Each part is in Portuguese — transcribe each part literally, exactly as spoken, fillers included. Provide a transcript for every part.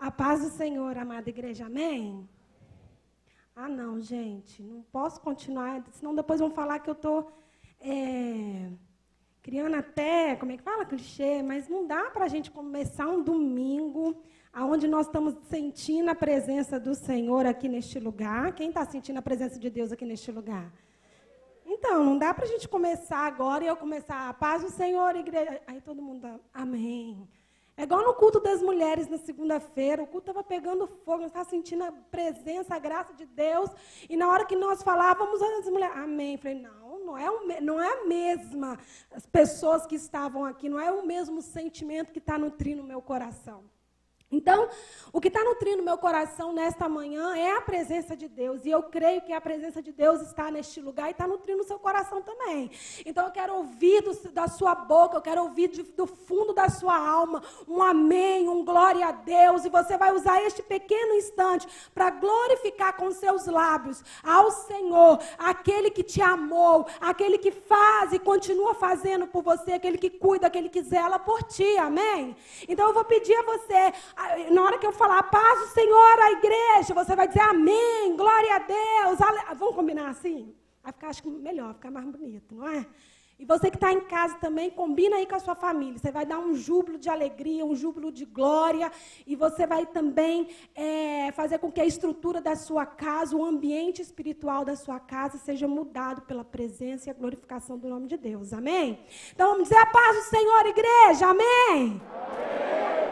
A paz do Senhor, amada igreja, amém? Ah, não, gente, não posso continuar, senão depois vão falar que eu estou é, criando até, como é que fala, clichê, mas não dá para a gente começar um domingo onde nós estamos sentindo a presença do Senhor aqui neste lugar. Quem está sentindo a presença de Deus aqui neste lugar? Então, não dá para a gente começar agora e eu começar a paz do Senhor, igreja. Aí todo mundo dá, amém. É igual no culto das mulheres na segunda-feira, o culto estava pegando fogo, nós estávamos sentindo a presença, a graça de Deus, e na hora que nós falávamos, as mulheres, amém. Eu falei, não, não é, o, não é a mesma, as pessoas que estavam aqui, não é o mesmo sentimento que está nutrindo o meu coração. Então, o que está nutrindo meu coração nesta manhã é a presença de Deus. E eu creio que a presença de Deus está neste lugar e está nutrindo o seu coração também. Então, eu quero ouvir do, da sua boca, eu quero ouvir de, do fundo da sua alma um amém, um glória a Deus. E você vai usar este pequeno instante para glorificar com seus lábios ao Senhor, aquele que te amou, aquele que faz e continua fazendo por você, aquele que cuida, aquele que zela por ti, amém? Então, eu vou pedir a você... Na hora que eu falar, paz do Senhor, a igreja, você vai dizer amém, glória a Deus. Ale... Vamos combinar assim? Vai ficar, acho que melhor, vai ficar mais bonito, não é? E você que está em casa também, combina aí com a sua família. Você vai dar um júbilo de alegria, um júbilo de glória. E você vai também é, fazer com que a estrutura da sua casa, o ambiente espiritual da sua casa, seja mudado pela presença e a glorificação do nome de Deus. Amém? Então vamos dizer a paz do Senhor, igreja. Amém? Amém.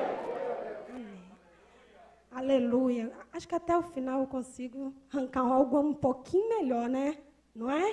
Aleluia. Acho que até o final eu consigo arrancar algo um pouquinho melhor, né? Não é?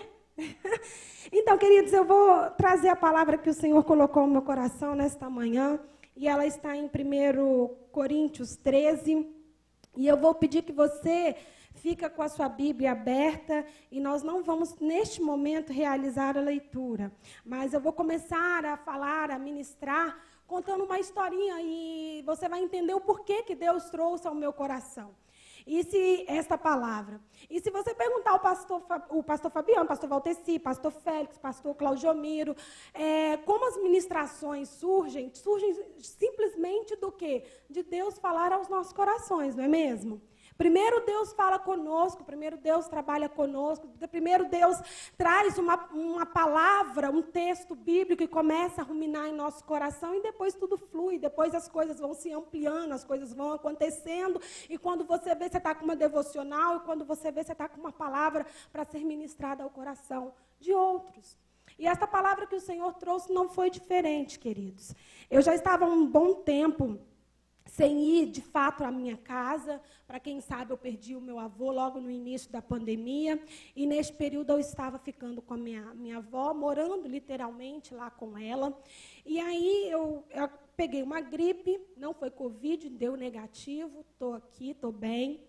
Então, queridos, eu vou trazer a palavra que o Senhor colocou no meu coração nesta manhã. E ela está em primeiro Coríntios treze. E eu vou pedir que você fique com a sua Bíblia aberta. E nós não vamos, neste momento, realizar a leitura. Mas eu vou começar a falar, a ministrar, contando uma historinha, e você vai entender o porquê que Deus trouxe ao meu coração. E se esta palavra. E se você perguntar ao pastor, o pastor Fabiano, pastor Valteci, pastor Félix, pastor Claudiomiro, é, como as ministrações surgem, surgem simplesmente do quê? De Deus falar aos nossos corações, não é mesmo? Primeiro Deus fala conosco, primeiro Deus trabalha conosco, primeiro Deus traz uma, uma palavra, um texto bíblico e começa a ruminar em nosso coração e depois tudo flui, depois as coisas vão se ampliando, as coisas vão acontecendo e quando você vê, você está com uma devocional e quando você vê, você está com uma palavra para ser ministrada ao coração de outros. E esta palavra que o Senhor trouxe não foi diferente, queridos. Eu já estava há um bom tempo sem ir, de fato, à minha casa. Para quem sabe, eu perdi o meu avô logo no início da pandemia. E, neste período, eu estava ficando com a minha, minha avó, morando, literalmente, lá com ela. E aí, eu, eu peguei uma gripe, não foi Covid, deu negativo, estou aqui, estou bem.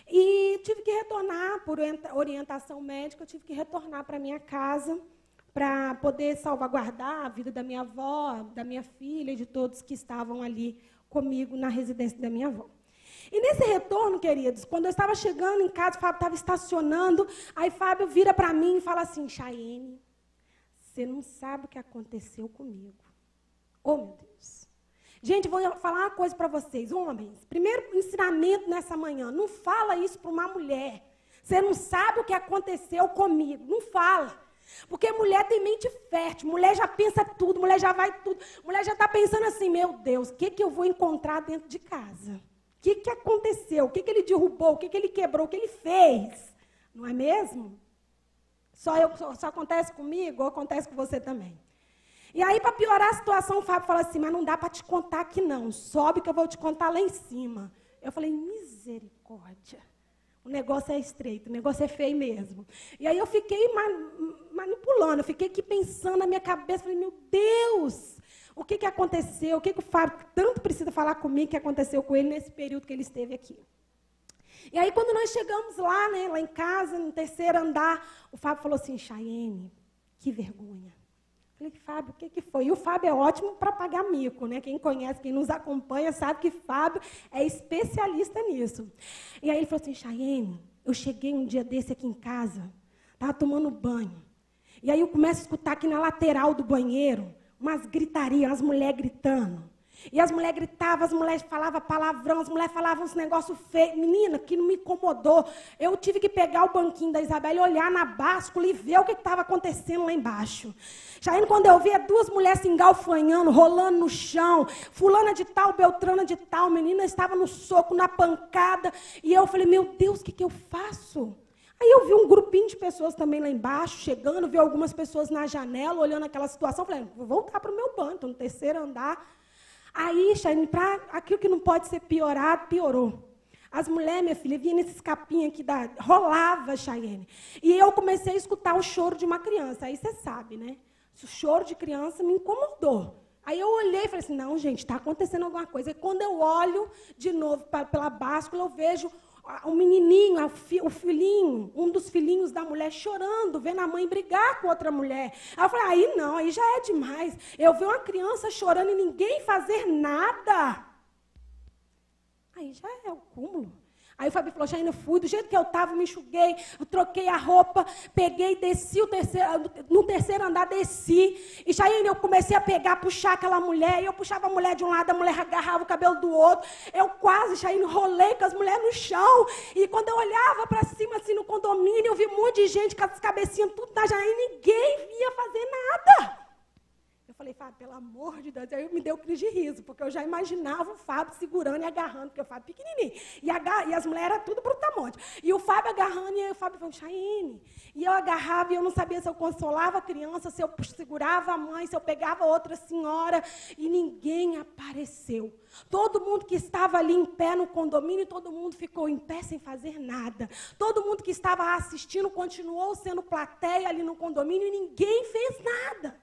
E tive que retornar, por orientação médica, eu tive que retornar para a minha casa, para poder salvaguardar a vida da minha avó, da minha filha e de todos que estavam ali comigo na residência da minha avó. E nesse retorno, queridos, quando eu estava chegando em casa, o Fábio estava estacionando, aí Fábio vira para mim e fala assim, Chayene, você não sabe o que aconteceu comigo. Oh, meu Deus. Gente, vou falar uma coisa para vocês, homens. Primeiro ensinamento nessa manhã, não fala isso para uma mulher. Você não sabe o que aconteceu comigo. Não fala. Porque mulher tem mente fértil, mulher já pensa tudo, mulher já vai tudo, mulher já está pensando assim, meu Deus, o que, que eu vou encontrar dentro de casa? O que, que aconteceu? O que, que ele derrubou? O que, que ele quebrou? O que ele fez? Não é mesmo? Só, eu, só, só acontece comigo ou acontece com você também? E aí, para piorar a situação, o Fábio fala assim, mas não dá para te contar aqui não, sobe que eu vou te contar lá em cima. Eu falei, misericórdia. O negócio é estreito, o negócio é feio mesmo. E aí eu fiquei manipulando, eu fiquei aqui pensando na minha cabeça, falei, meu Deus, o que, que aconteceu? O que, que o Fábio tanto precisa falar comigo que aconteceu com ele nesse período que ele esteve aqui? E aí, quando nós chegamos lá, né, lá em casa, no terceiro andar, o Fábio falou assim, Chayene, que vergonha. Eu falei, Fábio, o que, que foi? E o Fábio é ótimo para pagar mico, né? Quem conhece, quem nos acompanha, sabe que Fábio é especialista nisso. E aí ele falou assim, Chayene, eu cheguei um dia desse aqui em casa, estava tomando banho. E aí eu começo a escutar aqui na lateral do banheiro, umas gritarias, umas mulheres gritando. E as mulheres gritavam, as mulheres falavam palavrão, as mulheres falavam uns negócios feios. Menina, que não me incomodou. Eu tive que pegar o banquinho da Isabela, olhar na báscula e ver o que estava acontecendo lá embaixo. Chaiane, quando eu via duas mulheres se engalfanhando, rolando no chão, fulana de tal, beltrana de tal, menina estava no soco, na pancada. E eu falei, meu Deus, o que, que eu faço? Aí eu vi um grupinho de pessoas também lá embaixo, chegando, vi algumas pessoas na janela, olhando aquela situação. Falei, vou voltar para o meu banco, no terceiro andar. Aí, Chaiane, para aquilo que não pode ser piorado, piorou. As mulheres, minha filha, vinham nesses capinhos aqui, da, rolava, Chaiane. E eu comecei a escutar o choro de uma criança. Aí você sabe, né? O choro de criança me incomodou. Aí eu olhei e falei assim, não, gente, está acontecendo alguma coisa. E quando eu olho de novo pra, pela báscula, eu vejo o menininho, o filhinho, um dos filhinhos da mulher chorando, vendo a mãe brigar com outra mulher. Aí eu falei, aí não, aí já é demais. Eu ver uma criança chorando e ninguém fazer nada. Aí já é o cúmulo. Aí o Fabi falou, Chaiane, eu fui, do jeito que eu estava, me enxuguei, eu troquei a roupa, peguei, desci o terceiro, no terceiro andar, desci. E, Chaiane, eu comecei a pegar, puxar aquela mulher, e eu puxava a mulher de um lado, a mulher agarrava o cabelo do outro. Eu quase, Chaiane, rolei com as mulheres no chão. E quando eu olhava para cima, assim, no condomínio, eu vi um monte de gente com as cabecinhas tudo na janela, e ninguém via fazer nada. Eu falei, Fábio, pelo amor de Deus. Aí me deu crise de riso, porque eu já imaginava o Fábio segurando e agarrando, porque o Fábio pequenininho. E, a, e as mulheres eram tudo brutamonte. E o Fábio agarrando, e aí o Fábio falou, Chaiane. E eu agarrava, e eu não sabia se eu consolava a criança, se eu segurava a mãe, se eu pegava outra senhora. E ninguém apareceu. Todo mundo que estava ali em pé no condomínio, todo mundo ficou em pé sem fazer nada. Todo mundo que estava assistindo continuou sendo plateia ali no condomínio e ninguém fez nada.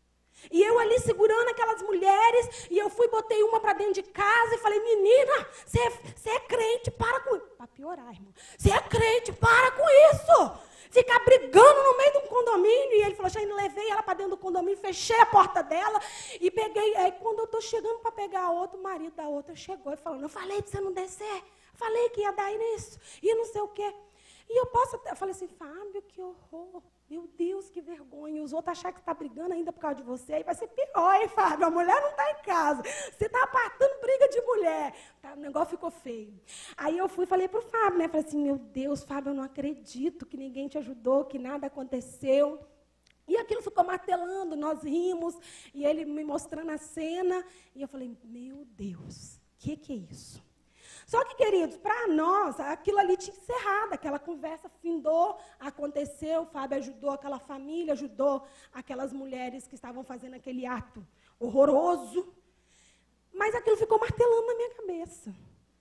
E eu ali segurando aquelas mulheres, e eu fui, botei uma para dentro de casa e falei, menina, você é, é crente, para com isso. Para piorar, irmão. Você é crente, para com isso. Ficar brigando no meio de um condomínio. E ele falou, Chaiane, levei ela para dentro do condomínio, fechei a porta dela e peguei. Aí quando eu estou chegando para pegar a outra, o marido da outra chegou e falou, eu falei para você não descer. Falei que ia dar nisso. E não sei o quê. E eu posso, eu falei assim, Fábio, que horror. Meu Deus, que vergonha. Os outros achar que está brigando ainda por causa de você. Aí vai ser pior, hein, Fábio? A mulher não está em casa. Você está apartando briga de mulher. Tá, o negócio ficou feio. Aí eu fui e falei para o Fábio, né? Falei assim, meu Deus, Fábio, eu não acredito que ninguém te ajudou, que nada aconteceu. E aquilo ficou martelando, nós rimos, e ele me mostrando a cena. E eu falei, meu Deus, o que, que é isso? Só que, queridos, para nós, aquilo ali tinha encerrado, aquela conversa findou, aconteceu, o Fábio ajudou aquela família, ajudou aquelas mulheres que estavam fazendo aquele ato horroroso, mas aquilo ficou martelando na minha cabeça.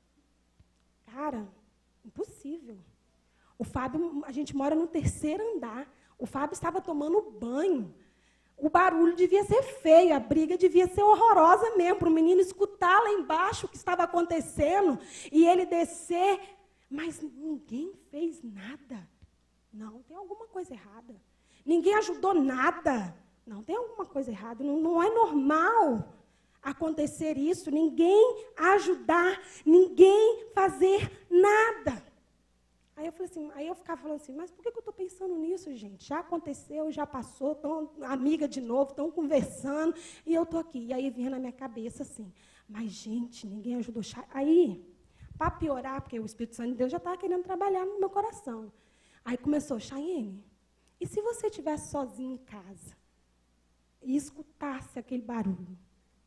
Cara, impossível. O Fábio, a gente mora no terceiro andar, o Fábio estava tomando banho. O barulho devia ser feio, a briga devia ser horrorosa mesmo, para o menino escutar lá embaixo o que estava acontecendo e ele descer. Mas ninguém fez nada. Não, tem alguma coisa errada. Ninguém ajudou nada. Não, tem alguma coisa errada. Não, não é normal acontecer isso. Ninguém ajudar, ninguém fazer nada. Aí eu falei assim, aí eu ficava falando assim, mas por que eu estou pensando nisso, gente? Já aconteceu, já passou, estão amiga de novo, estão conversando, e eu estou aqui. E aí vinha na minha cabeça assim, mas, gente, ninguém ajudou. Aí, para piorar, porque o Espírito Santo de Deus já estava querendo trabalhar no meu coração. Aí começou, Chaiane, e se você estivesse sozinha em casa e escutasse aquele barulho,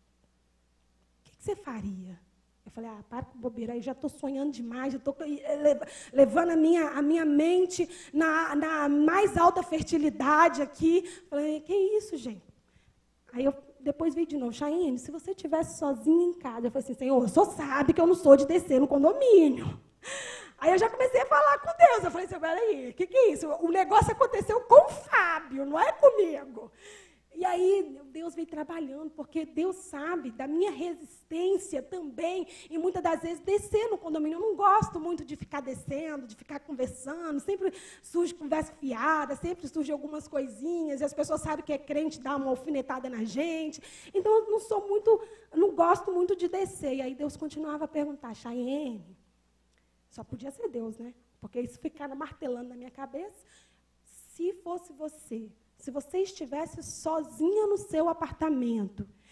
o que, que você faria? Eu falei, ah, para com bobeira, aí já estou sonhando demais, já estou levando a minha, a minha mente na, na mais alta fertilidade aqui. Falei, que isso, gente? Aí eu depois vi de novo, Chaiane, se você estivesse sozinha em casa, eu falei assim, Senhor, o Senhor sabe que eu não sou de descer no condomínio. Aí eu já comecei a falar com Deus, eu falei assim, peraí, o que, que é isso? O negócio aconteceu com o Fábio, não é comigo. E aí, Deus vem trabalhando, porque Deus sabe da minha resistência também, e muitas das vezes descer no condomínio. Eu não gosto muito de ficar descendo, de ficar conversando, sempre surge conversa fiada, sempre surge algumas coisinhas, e as pessoas sabem que é crente, dá uma alfinetada na gente. Então, eu não sou muito, não gosto muito de descer. E aí Deus continuava a perguntar, Chaiane, só podia ser Deus, né? Porque isso ficava martelando na minha cabeça. Se fosse você, se você estivesse sozinha no seu apartamento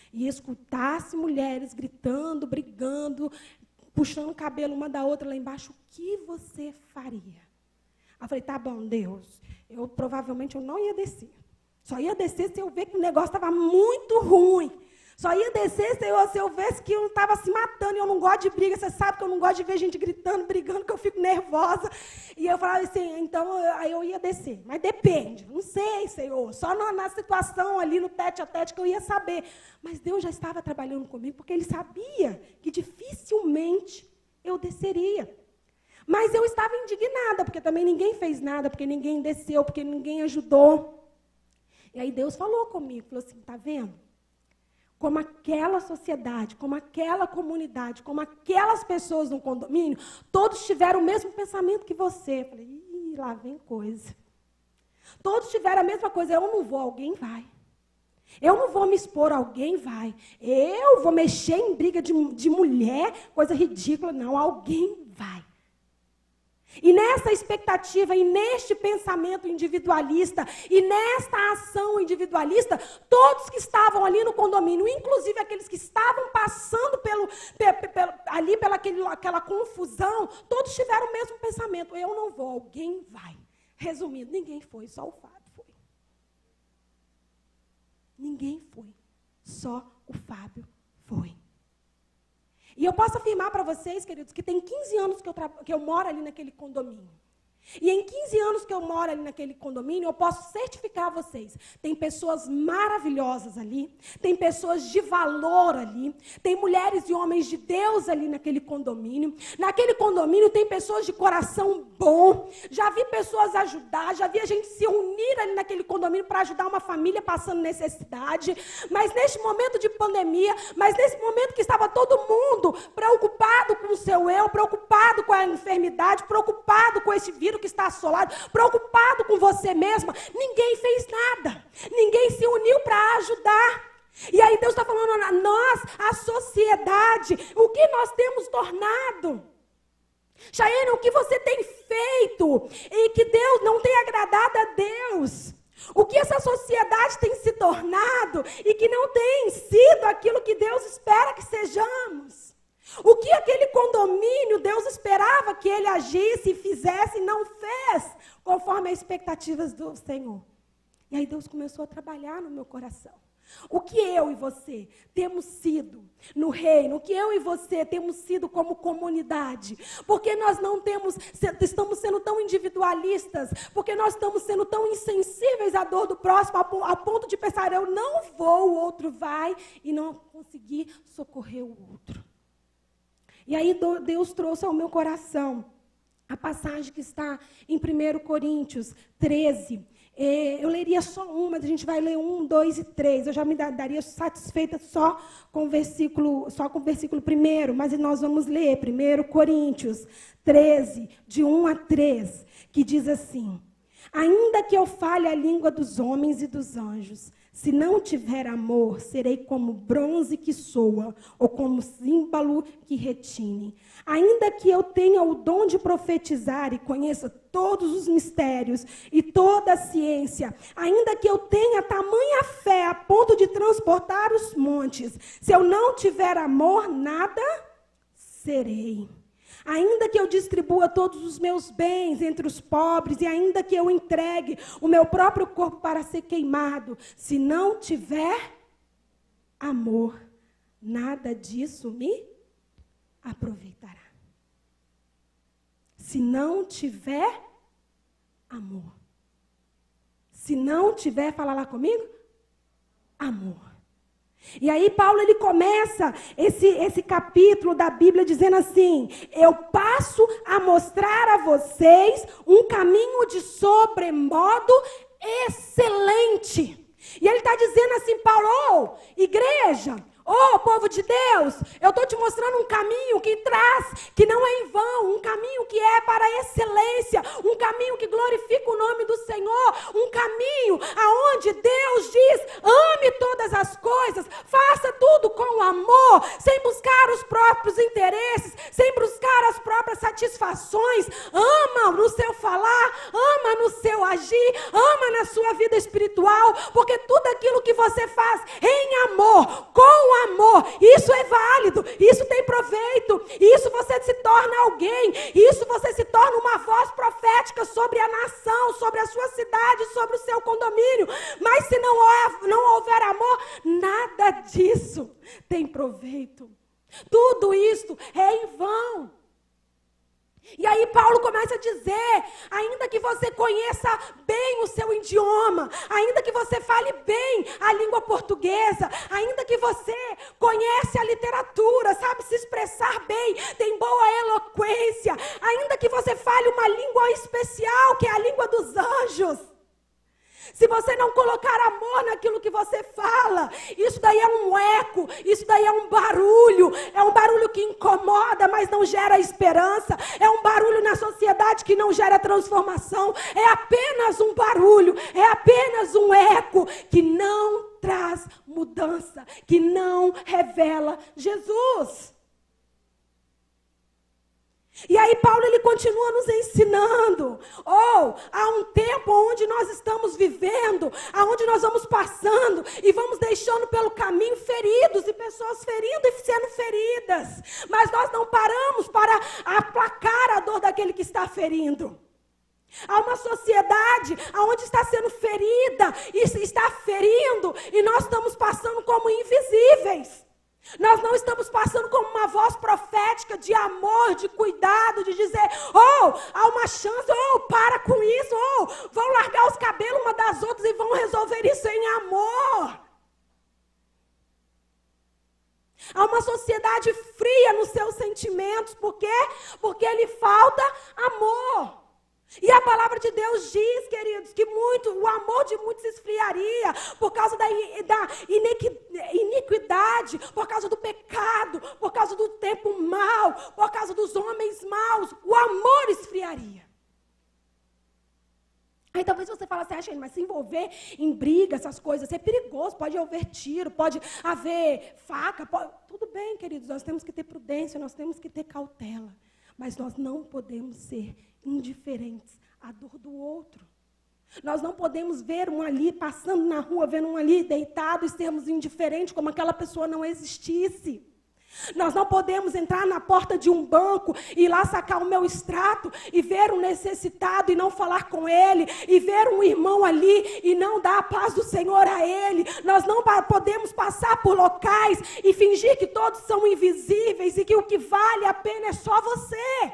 e escutasse mulheres gritando, brigando, puxando o cabelo uma da outra lá embaixo, o que você faria? Aí eu falei, tá bom, Deus, eu provavelmente eu não ia descer. Só ia descer se eu ver que o negócio estava muito ruim. Só ia descer se eu, se eu visse que eu estava se matando, e eu não gosto de briga. Você sabe que eu não gosto de ver gente gritando, brigando, que eu fico nervosa. E eu falava assim, então, aí eu ia descer. Mas depende, não sei, Senhor. Só na, na situação ali, no tete a tete, que eu ia saber. Mas Deus já estava trabalhando comigo, porque Ele sabia que dificilmente eu desceria. Mas eu estava indignada, porque também ninguém fez nada, porque ninguém desceu, porque ninguém ajudou. E aí Deus falou comigo, falou assim, tá vendo? Como aquela sociedade, como aquela comunidade, como aquelas pessoas no condomínio, todos tiveram o mesmo pensamento que você. Eu falei, ih, lá vem coisa. Todos tiveram a mesma coisa, eu não vou, alguém vai. Eu não vou me expor, alguém vai. Eu vou mexer em briga de, de mulher, coisa ridícula, não, alguém vai. E nessa expectativa, e neste pensamento individualista, e nesta ação individualista, todos que estavam ali no condomínio, inclusive aqueles que estavam passando pelo, pe, pe, ali pela aquele, aquela confusão, todos tiveram o mesmo pensamento, eu não vou, alguém vai. Resumindo, ninguém foi, só o Fábio foi. Ninguém foi, só o Fábio foi. E eu posso afirmar para vocês, queridos, que tem quinze anos que eu, que eu moro ali naquele condomínio. E em quinze anos que eu moro ali naquele condomínio, eu posso certificar a vocês. Tem pessoas maravilhosas ali, tem pessoas de valor ali, tem mulheres e homens de Deus ali naquele condomínio. Naquele condomínio tem pessoas de coração bom. Já vi pessoas ajudar, já vi a gente se unir ali naquele condomínio para ajudar uma família passando necessidade. Mas neste momento de pandemia, mas nesse momento que estava todo mundo preocupado com o seu eu, preocupado com a enfermidade, preocupado com esse vírus que está assolado, preocupado com você mesma, ninguém fez nada, ninguém se uniu para ajudar. E aí Deus está falando a nós, a sociedade, o que nós temos tornado. Chayane, o que você tem feito e que Deus não tem agradado a Deus? O que essa sociedade tem se tornado e que não tem sido aquilo que Deus espera que sejamos? O que aquele condomínio Deus esperava que ele agisse e fizesse e não fez, conforme as expectativas do Senhor. E aí Deus começou a trabalhar no meu coração. O que eu e você temos sido no reino, o que eu e você temos sido como comunidade, porque nós não temos, estamos sendo tão individualistas, porque nós estamos sendo tão insensíveis à dor do próximo, a ponto de pensar, eu não vou, o outro vai, e não conseguir socorrer o outro. E aí Deus trouxe ao meu coração a passagem que está em primeiro Coríntios treze. Eu leria só uma, mas a gente vai ler um, dois e três. Eu já me daria satisfeita só com o versículo, só com o versículo primeiro, mas nós vamos ler primeiro Coríntios treze, de um a três, que diz assim: ainda que eu fale a língua dos homens e dos anjos, se não tiver amor, serei como bronze que soa, ou como símbolo que retine. Ainda que eu tenha o dom de profetizar e conheça todos os mistérios e toda a ciência, ainda que eu tenha tamanha fé a ponto de transportar os montes, se eu não tiver amor, nada serei. Ainda que eu distribua todos os meus bens entre os pobres, e ainda que eu entregue o meu próprio corpo para ser queimado, se não tiver amor, nada disso me aproveitará. Se não tiver amor. Se não tiver, fala lá comigo, amor. E aí Paulo ele começa esse, esse capítulo da Bíblia dizendo assim: eu passo a mostrar a vocês um caminho de sobremodo excelente. E ele está dizendo assim, Paulo, oh, igreja, oh, povo de Deus, eu estou te mostrando um caminho que traz, que não é em vão, um caminho que é para a excelência, um caminho que glorifica o nome do Senhor, um caminho aonde Deus diz, ame todas as coisas, faça tudo com amor, sem buscar os próprios interesses, sem buscar as próprias satisfações, ama no seu falar, ama no seu agir, ama na sua vida espiritual, porque tudo aquilo que você faz em amor, com isso tem proveito, isso você se torna alguém, isso você se torna uma voz profética sobre a nação, sobre a sua cidade, sobre o seu condomínio. Mas se não, não houver amor, nada disso tem proveito. Tudo isso é em vão. E aí Paulo começa a dizer, ainda que você conheça bem o seu idioma, ainda que você fale bem a língua portuguesa, ainda que você conhece a literatura, sabe se expressar bem, tem boa eloquência, ainda que você fale uma língua especial, que é a língua dos anjos, se você não colocar amor naquilo que você fala, isso daí é um eco, isso daí é um barulho, é um barulho que incomoda, mas não gera esperança, é um barulho na sociedade que não gera transformação, é apenas um barulho, é apenas um eco que não traz mudança, que não revela Jesus. E aí Paulo ele continua nos ensinando, ou oh, há um tempo onde nós estamos vivendo, aonde nós vamos passando e vamos deixando pelo caminho feridos e pessoas ferindo e sendo feridas, mas nós não paramos para aplacar a dor daquele que está ferindo. Há uma sociedade onde está sendo ferida e está ferindo e nós estamos passando como invisíveis. Nós não estamos passando como uma voz profética de amor, de cuidado, de dizer, oh, há uma chance, oh, para com isso, oh, vão largar os cabelos uma das outras e vão resolver isso em amor. Há uma sociedade fria nos seus sentimentos, por quê? Porque lhe falta amor. E a palavra de Deus diz, queridos, que muito, o amor de muitos se esfriaria por causa da, da iniquidade, por causa do pecado, por causa do tempo mau, por causa dos homens maus. O amor esfriaria. Aí talvez você fale assim, ah, mas se envolver em briga, essas coisas, é perigoso, pode haver tiro, pode haver faca, pode... tudo bem, queridos, nós temos que ter prudência, nós temos que ter cautela, mas nós não podemos ser indiferentes à dor do outro. Nós não podemos ver um ali passando na rua, vendo um ali deitado e sermos indiferentes como aquela pessoa não existisse. Nós não podemos entrar na porta de um banco e ir lá sacar o meu extrato e ver um necessitado e não falar com ele, e ver um irmão ali e não dar a paz do Senhor a ele. Nós não podemos passar por locais e fingir que todos são invisíveis e que o que vale a pena é só você.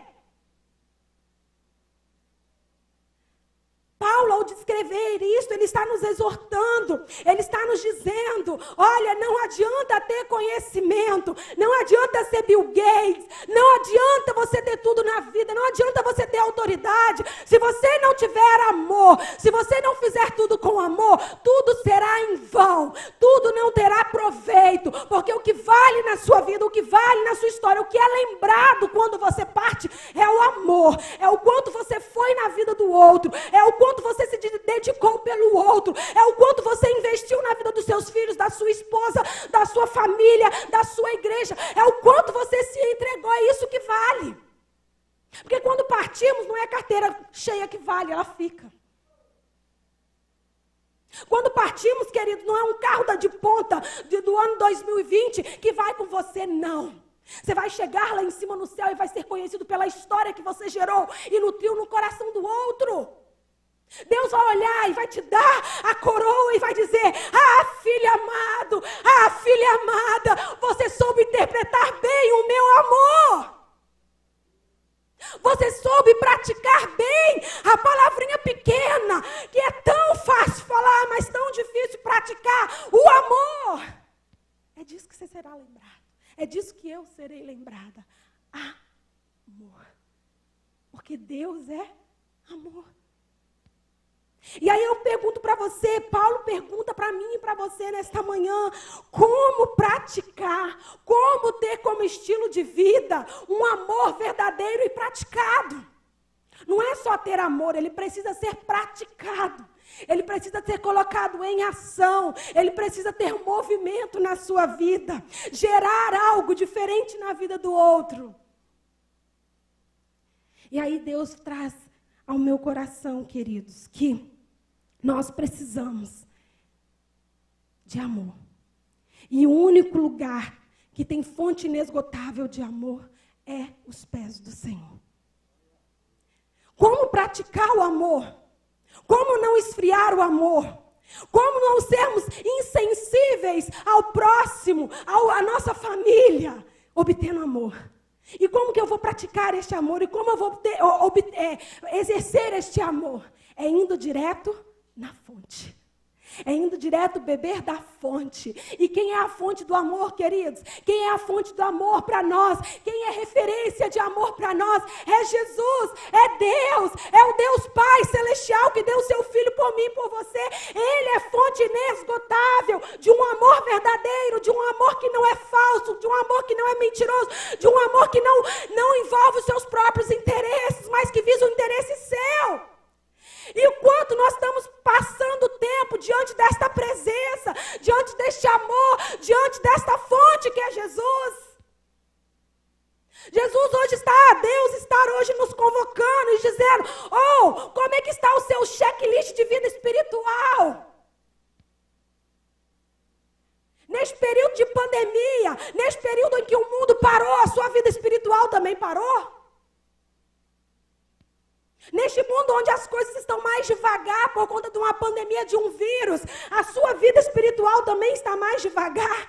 Paulo, ao descrever isso, ele está nos exortando, ele está nos dizendo, olha, não adianta ter conhecimento, não adianta ser Bill Gates, não adianta você ter tudo na vida, não adianta você ter autoridade, se você não tiver amor, se você não fizer tudo com amor, tudo será em vão, tudo não terá proveito, porque o que vale na sua vida, o que vale na sua história, o que é lembrado quando você parte, é o amor, é o quanto você foi na vida do outro, é o quanto você se dedicou pelo outro, é o quanto você investiu na vida dos seus filhos, da sua esposa, da sua família, da sua igreja, é o quanto você se entregou, é isso que vale. Porque quando partimos, não é a carteira cheia que vale, ela fica. Quando partimos, querido, não é um carro da de ponta de, do ano dois mil e vinte que vai com você, não. Você vai chegar lá em cima no céu e vai ser conhecido pela história que você gerou e nutriu no coração do outro. Deus vai olhar e vai te dar a coroa e vai dizer, ah, filho amado, ah, filha amada, você soube interpretar bem o meu amor. Você soube praticar bem a palavrinha pequena, que é tão fácil falar, mas tão difícil praticar, o amor. É disso que você será lembrado. É disso que eu serei lembrada. Amor. Porque Deus é amor. E aí eu pergunto para você, Paulo pergunta para mim e para você nesta manhã, como praticar, como ter como estilo de vida um amor verdadeiro e praticado. Não é só ter amor, ele precisa ser praticado. Ele precisa ser colocado em ação, ele precisa ter movimento na sua vida, gerar algo diferente na vida do outro. E aí Deus traz ao meu coração, queridos, que nós precisamos de amor. E o único lugar que tem fonte inesgotável de amor, é os pés do Senhor. Como praticar o amor? Como não esfriar o amor? Como não sermos insensíveis ao próximo, ao, à nossa família, obtendo amor? E como que eu vou praticar este amor? E como eu vou ter, ob, é, exercer este amor? É indo direto na fonte. É indo direto beber da fonte. E quem é a fonte do amor, queridos? Quem é a fonte do amor para nós? Quem é referência de amor para nós? É Jesus, é Deus, é o Deus Pai Celestial que deu o seu Filho por mim e por você. Ele é fonte inesgotável de um amor verdadeiro, de um amor que não é falso, de um amor que não é mentiroso, de um amor que não, não envolve os seus próprios interesses, mas que visa o interesse seu. E o quanto nós estamos passando tempo diante desta presença, diante deste amor, diante desta fonte que é Jesus. Jesus hoje está, Deus está hoje nos convocando e dizendo, oh, como é que está o seu checklist de vida espiritual? Neste período de pandemia, neste período em que o mundo parou, a sua vida espiritual também parou? Neste mundo onde as coisas estão mais devagar por conta de uma pandemia, de um vírus, a sua vida espiritual também está mais devagar?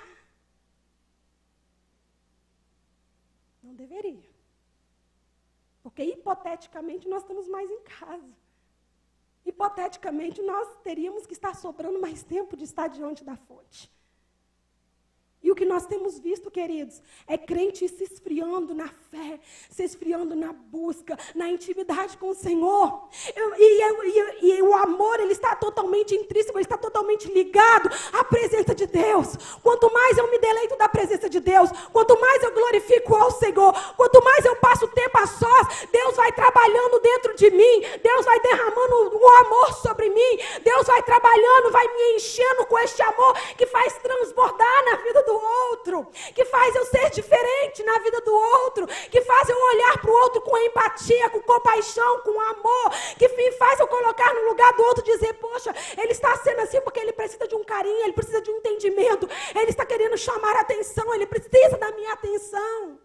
Não deveria. Porque hipoteticamente nós estamos mais em casa. Hipoteticamente nós teríamos que estar sobrando mais tempo de estar diante da fonte. E o que nós temos visto, queridos, é crente se esfriando na fé, se esfriando na busca, na intimidade com o Senhor. Eu, e, e, e o amor, ele está totalmente intrínseco, ele está totalmente ligado à presença de Deus. Quanto mais eu me deleito da presença de Deus, quanto mais eu glorifico ao Senhor, quanto mais eu passo tempo a sós, Deus vai trabalhando dentro de mim, Deus vai derramando o amor sobre mim, Deus vai trabalhando, vai me enchendo com este amor que faz transbordar na vida do outro, que faz eu ser diferente na vida do outro, que faz eu olhar para o outro com empatia, com compaixão, com amor, que faz eu colocar no lugar do outro e dizer, poxa, ele está sendo assim porque ele precisa de um carinho, ele precisa de um entendimento, ele está querendo chamar a atenção, ele precisa da minha atenção.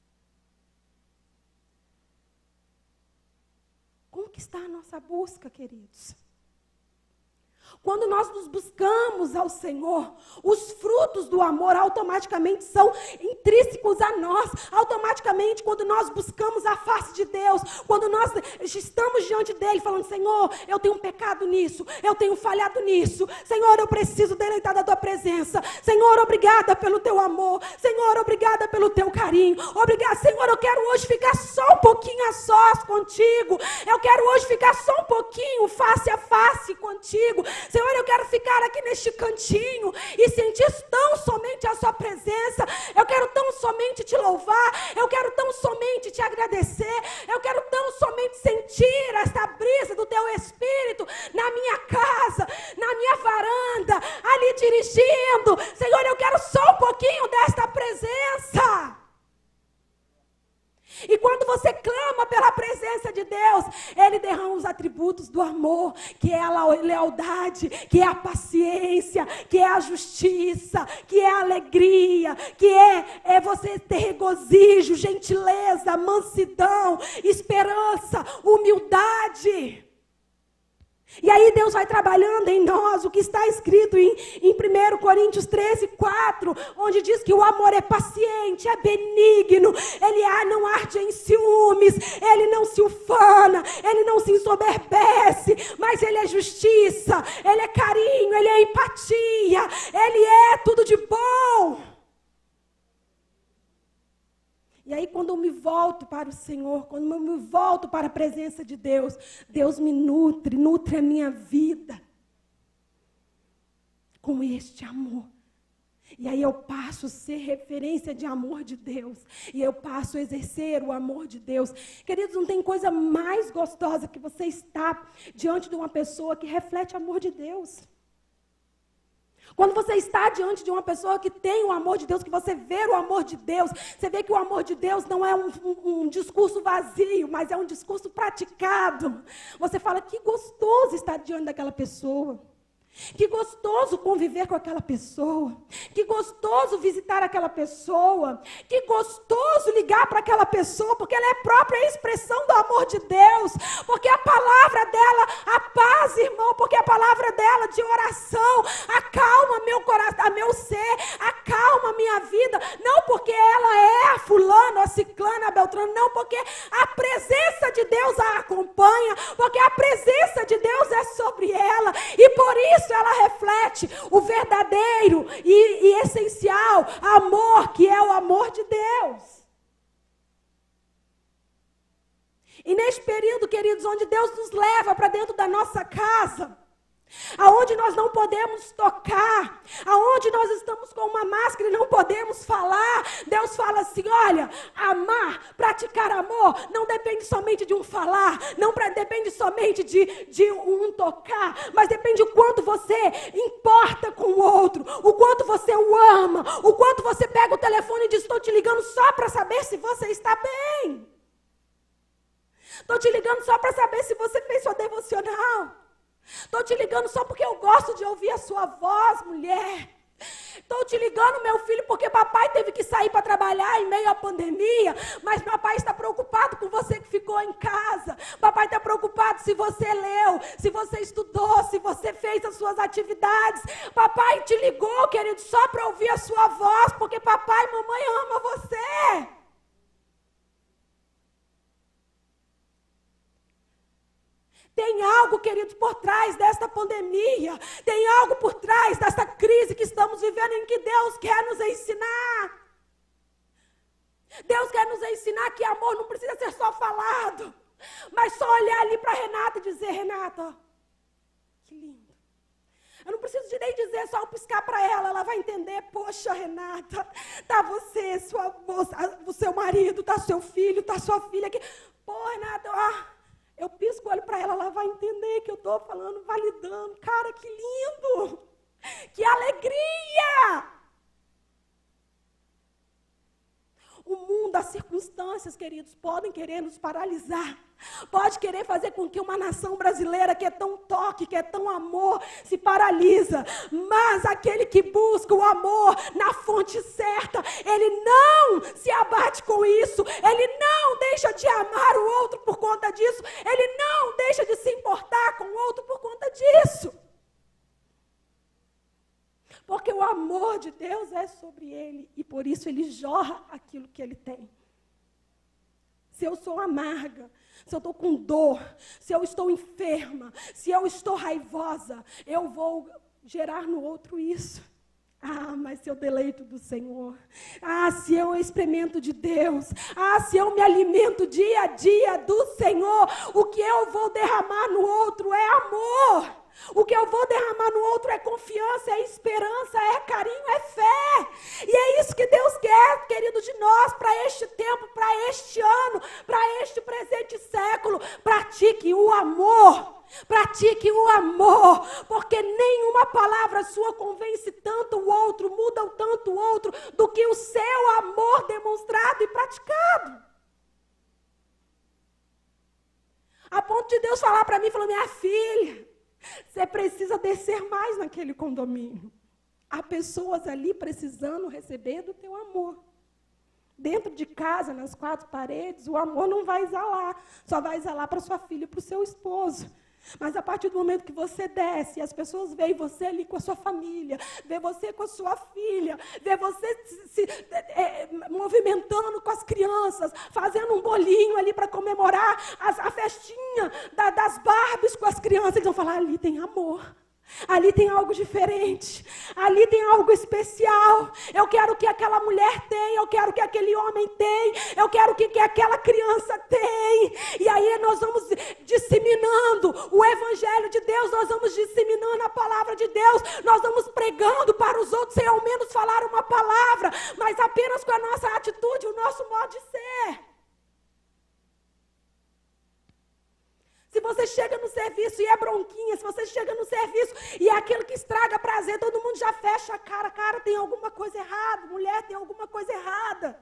Como que está a nossa busca, queridos? Quando nós nos buscamos ao Senhor, os frutos do amor automaticamente são intrínsecos a nós. Automaticamente, quando nós buscamos a face de Deus, quando nós estamos diante dEle falando, Senhor, eu tenho pecado nisso, eu tenho falhado nisso. Senhor, eu preciso deleitar da Tua presença. Senhor, obrigada pelo Teu amor. Senhor, obrigada pelo Teu carinho. Obrigada, Senhor, eu quero hoje ficar só um pouquinho a sós contigo. Eu quero hoje ficar só um pouquinho face a face contigo. Senhor, eu quero ficar aqui neste cantinho e sentir tão somente a Sua presença. Eu quero tão somente Te louvar. Eu quero tão somente Te agradecer. Eu quero tão somente sentir esta brisa do Teu Espírito na minha casa, na minha varanda, ali dirigindo. Senhor, eu quero só um pouquinho desta presença. E quando você clama pela presença de Deus, Ele derrama os atributos do amor, que é a lealdade, que é a paciência, que é a justiça, que é a alegria, que é, é você ter regozijo, gentileza, mansidão, esperança, humildade. E aí Deus vai trabalhando em nós o que está escrito em, em primeira Coríntios treze, quatro, onde diz que o amor é paciente, é benigno, ele não arde em ciúmes, ele não se ufana, ele não se ensoberbece, mas ele é justiça, ele é carinho, ele é empatia, ele é tudo de bom. E aí quando eu me volto para o Senhor, quando eu me volto para a presença de Deus, Deus me nutre, nutre a minha vida com este amor. E aí eu passo a ser referência de amor de Deus. E eu passo a exercer o amor de Deus. Queridos, não tem coisa mais gostosa que você estar diante de uma pessoa que reflete amor de Deus. Quando você está diante de uma pessoa que tem o amor de Deus, que você vê o amor de Deus, você vê que o amor de Deus não é um, um, um discurso vazio, mas é um discurso praticado. Você fala, que gostoso estar diante daquela pessoa. Que gostoso conviver com aquela pessoa. Que gostoso visitar aquela pessoa. Que gostoso ligar para aquela pessoa, porque ela é a própria expressão do amor de Deus. Porque a palavra dela, a paz, irmão, porque a palavra dela de oração acalma meu coração, meu ser, acalma minha vida. Não porque ela é a fulana, a ciclana, a beltrana, não, porque a presença de Deus a acompanha, porque a presença de Deus é sobre ela. E por isso ela reflete o verdadeiro e, e essencial amor, que é o amor de Deus. E neste período, queridos, onde Deus nos leva para dentro da nossa casa, aonde nós não podemos tocar, aonde nós estamos com uma máscara e não podemos falar, Deus fala assim, olha, amar, praticar amor, não depende somente de um falar, não depende somente de, de um tocar, mas depende o quanto você importa com o outro, o quanto você o ama, o quanto você pega o telefone e diz, estou te ligando só para saber se você está bem, estou te ligando só para saber se você fez sua devocional, estou te ligando só porque eu gosto de ouvir a sua voz, mulher. Estou te ligando, meu filho, porque papai teve que sair para trabalhar em meio à pandemia, mas papai está preocupado com você que ficou em casa. Papai está preocupado se você leu, se você estudou, se você fez as suas atividades. Papai te ligou, querido, só para ouvir a sua voz, porque papai e mamãe amam você. Tem algo, queridos, por trás desta pandemia. Tem algo por trás dessa crise que estamos vivendo em que Deus quer nos ensinar. Deus quer nos ensinar que amor não precisa ser só falado, mas só olhar ali para Renata e dizer, Renata, que lindo. Eu não preciso de nem dizer, só piscar para ela, ela vai entender. Poxa, Renata, tá você, sua, o seu marido, tá seu filho, tá sua filha aqui. Pô, Renata, ó. Eu pisco o olho para ela, ela vai entender que eu estou falando, validando. Cara, que lindo! Que alegria! O mundo, as circunstâncias, queridos, podem querer nos paralisar. Pode querer fazer com que uma nação brasileira que é tão toque, que é tão amor, se paralisa. Mas aquele que busca o amor na fonte certa, ele não se abate com isso. Ele não deixa de amar o outro por conta disso. Ele não deixa de se importar com o outro por conta disso. Porque o amor de Deus é sobre ele e por isso ele jorra aquilo que ele tem. Se eu sou amarga, se eu estou com dor, se eu estou enferma, se eu estou raivosa, eu vou gerar no outro isso. Ah, mas se eu deleito do Senhor, ah, se eu experimento de Deus, ah, se eu me alimento dia a dia do Senhor, o que eu vou derramar no outro é amor. O que eu vou derramar no outro é confiança, é esperança, é carinho, é fé. E é isso que Deus quer, querido, de nós, para este tempo, para este ano, para este presente século. Pratique o amor. Pratique o amor, porque nenhuma palavra sua convence tanto o outro, muda tanto o outro, do que o seu amor demonstrado e praticado. A ponto de Deus falar para mim, falou, minha filha, você precisa descer mais naquele condomínio. Há pessoas ali precisando receber do teu amor. Dentro de casa, nas quatro paredes, o amor não vai exalar, só vai exalar para sua filha e para o seu esposo. Mas a partir do momento que você desce, as pessoas veem você ali com a sua família, vê você com a sua filha, vê você se, se é, movimentando com as crianças, fazendo um bolinho ali para comemorar as, a festinha da, das Barbies com as crianças, eles vão falar, ali tem amor. Ali tem algo diferente, ali tem algo especial. Eu quero que aquela mulher tenha, eu quero que aquele homem tenha, eu quero que, que aquela criança tenha. E aí nós vamos disseminando o evangelho de Deus, nós vamos disseminando a palavra de Deus, nós vamos pregando para os outros sem ao menos falar uma palavra, mas apenas com a nossa atitude, o nosso modo de ser. Se você chega no serviço e é bronquinha, se você chega no serviço e é aquilo que estraga prazer, todo mundo já fecha a cara. Cara, tem alguma coisa errada. Mulher, tem alguma coisa errada.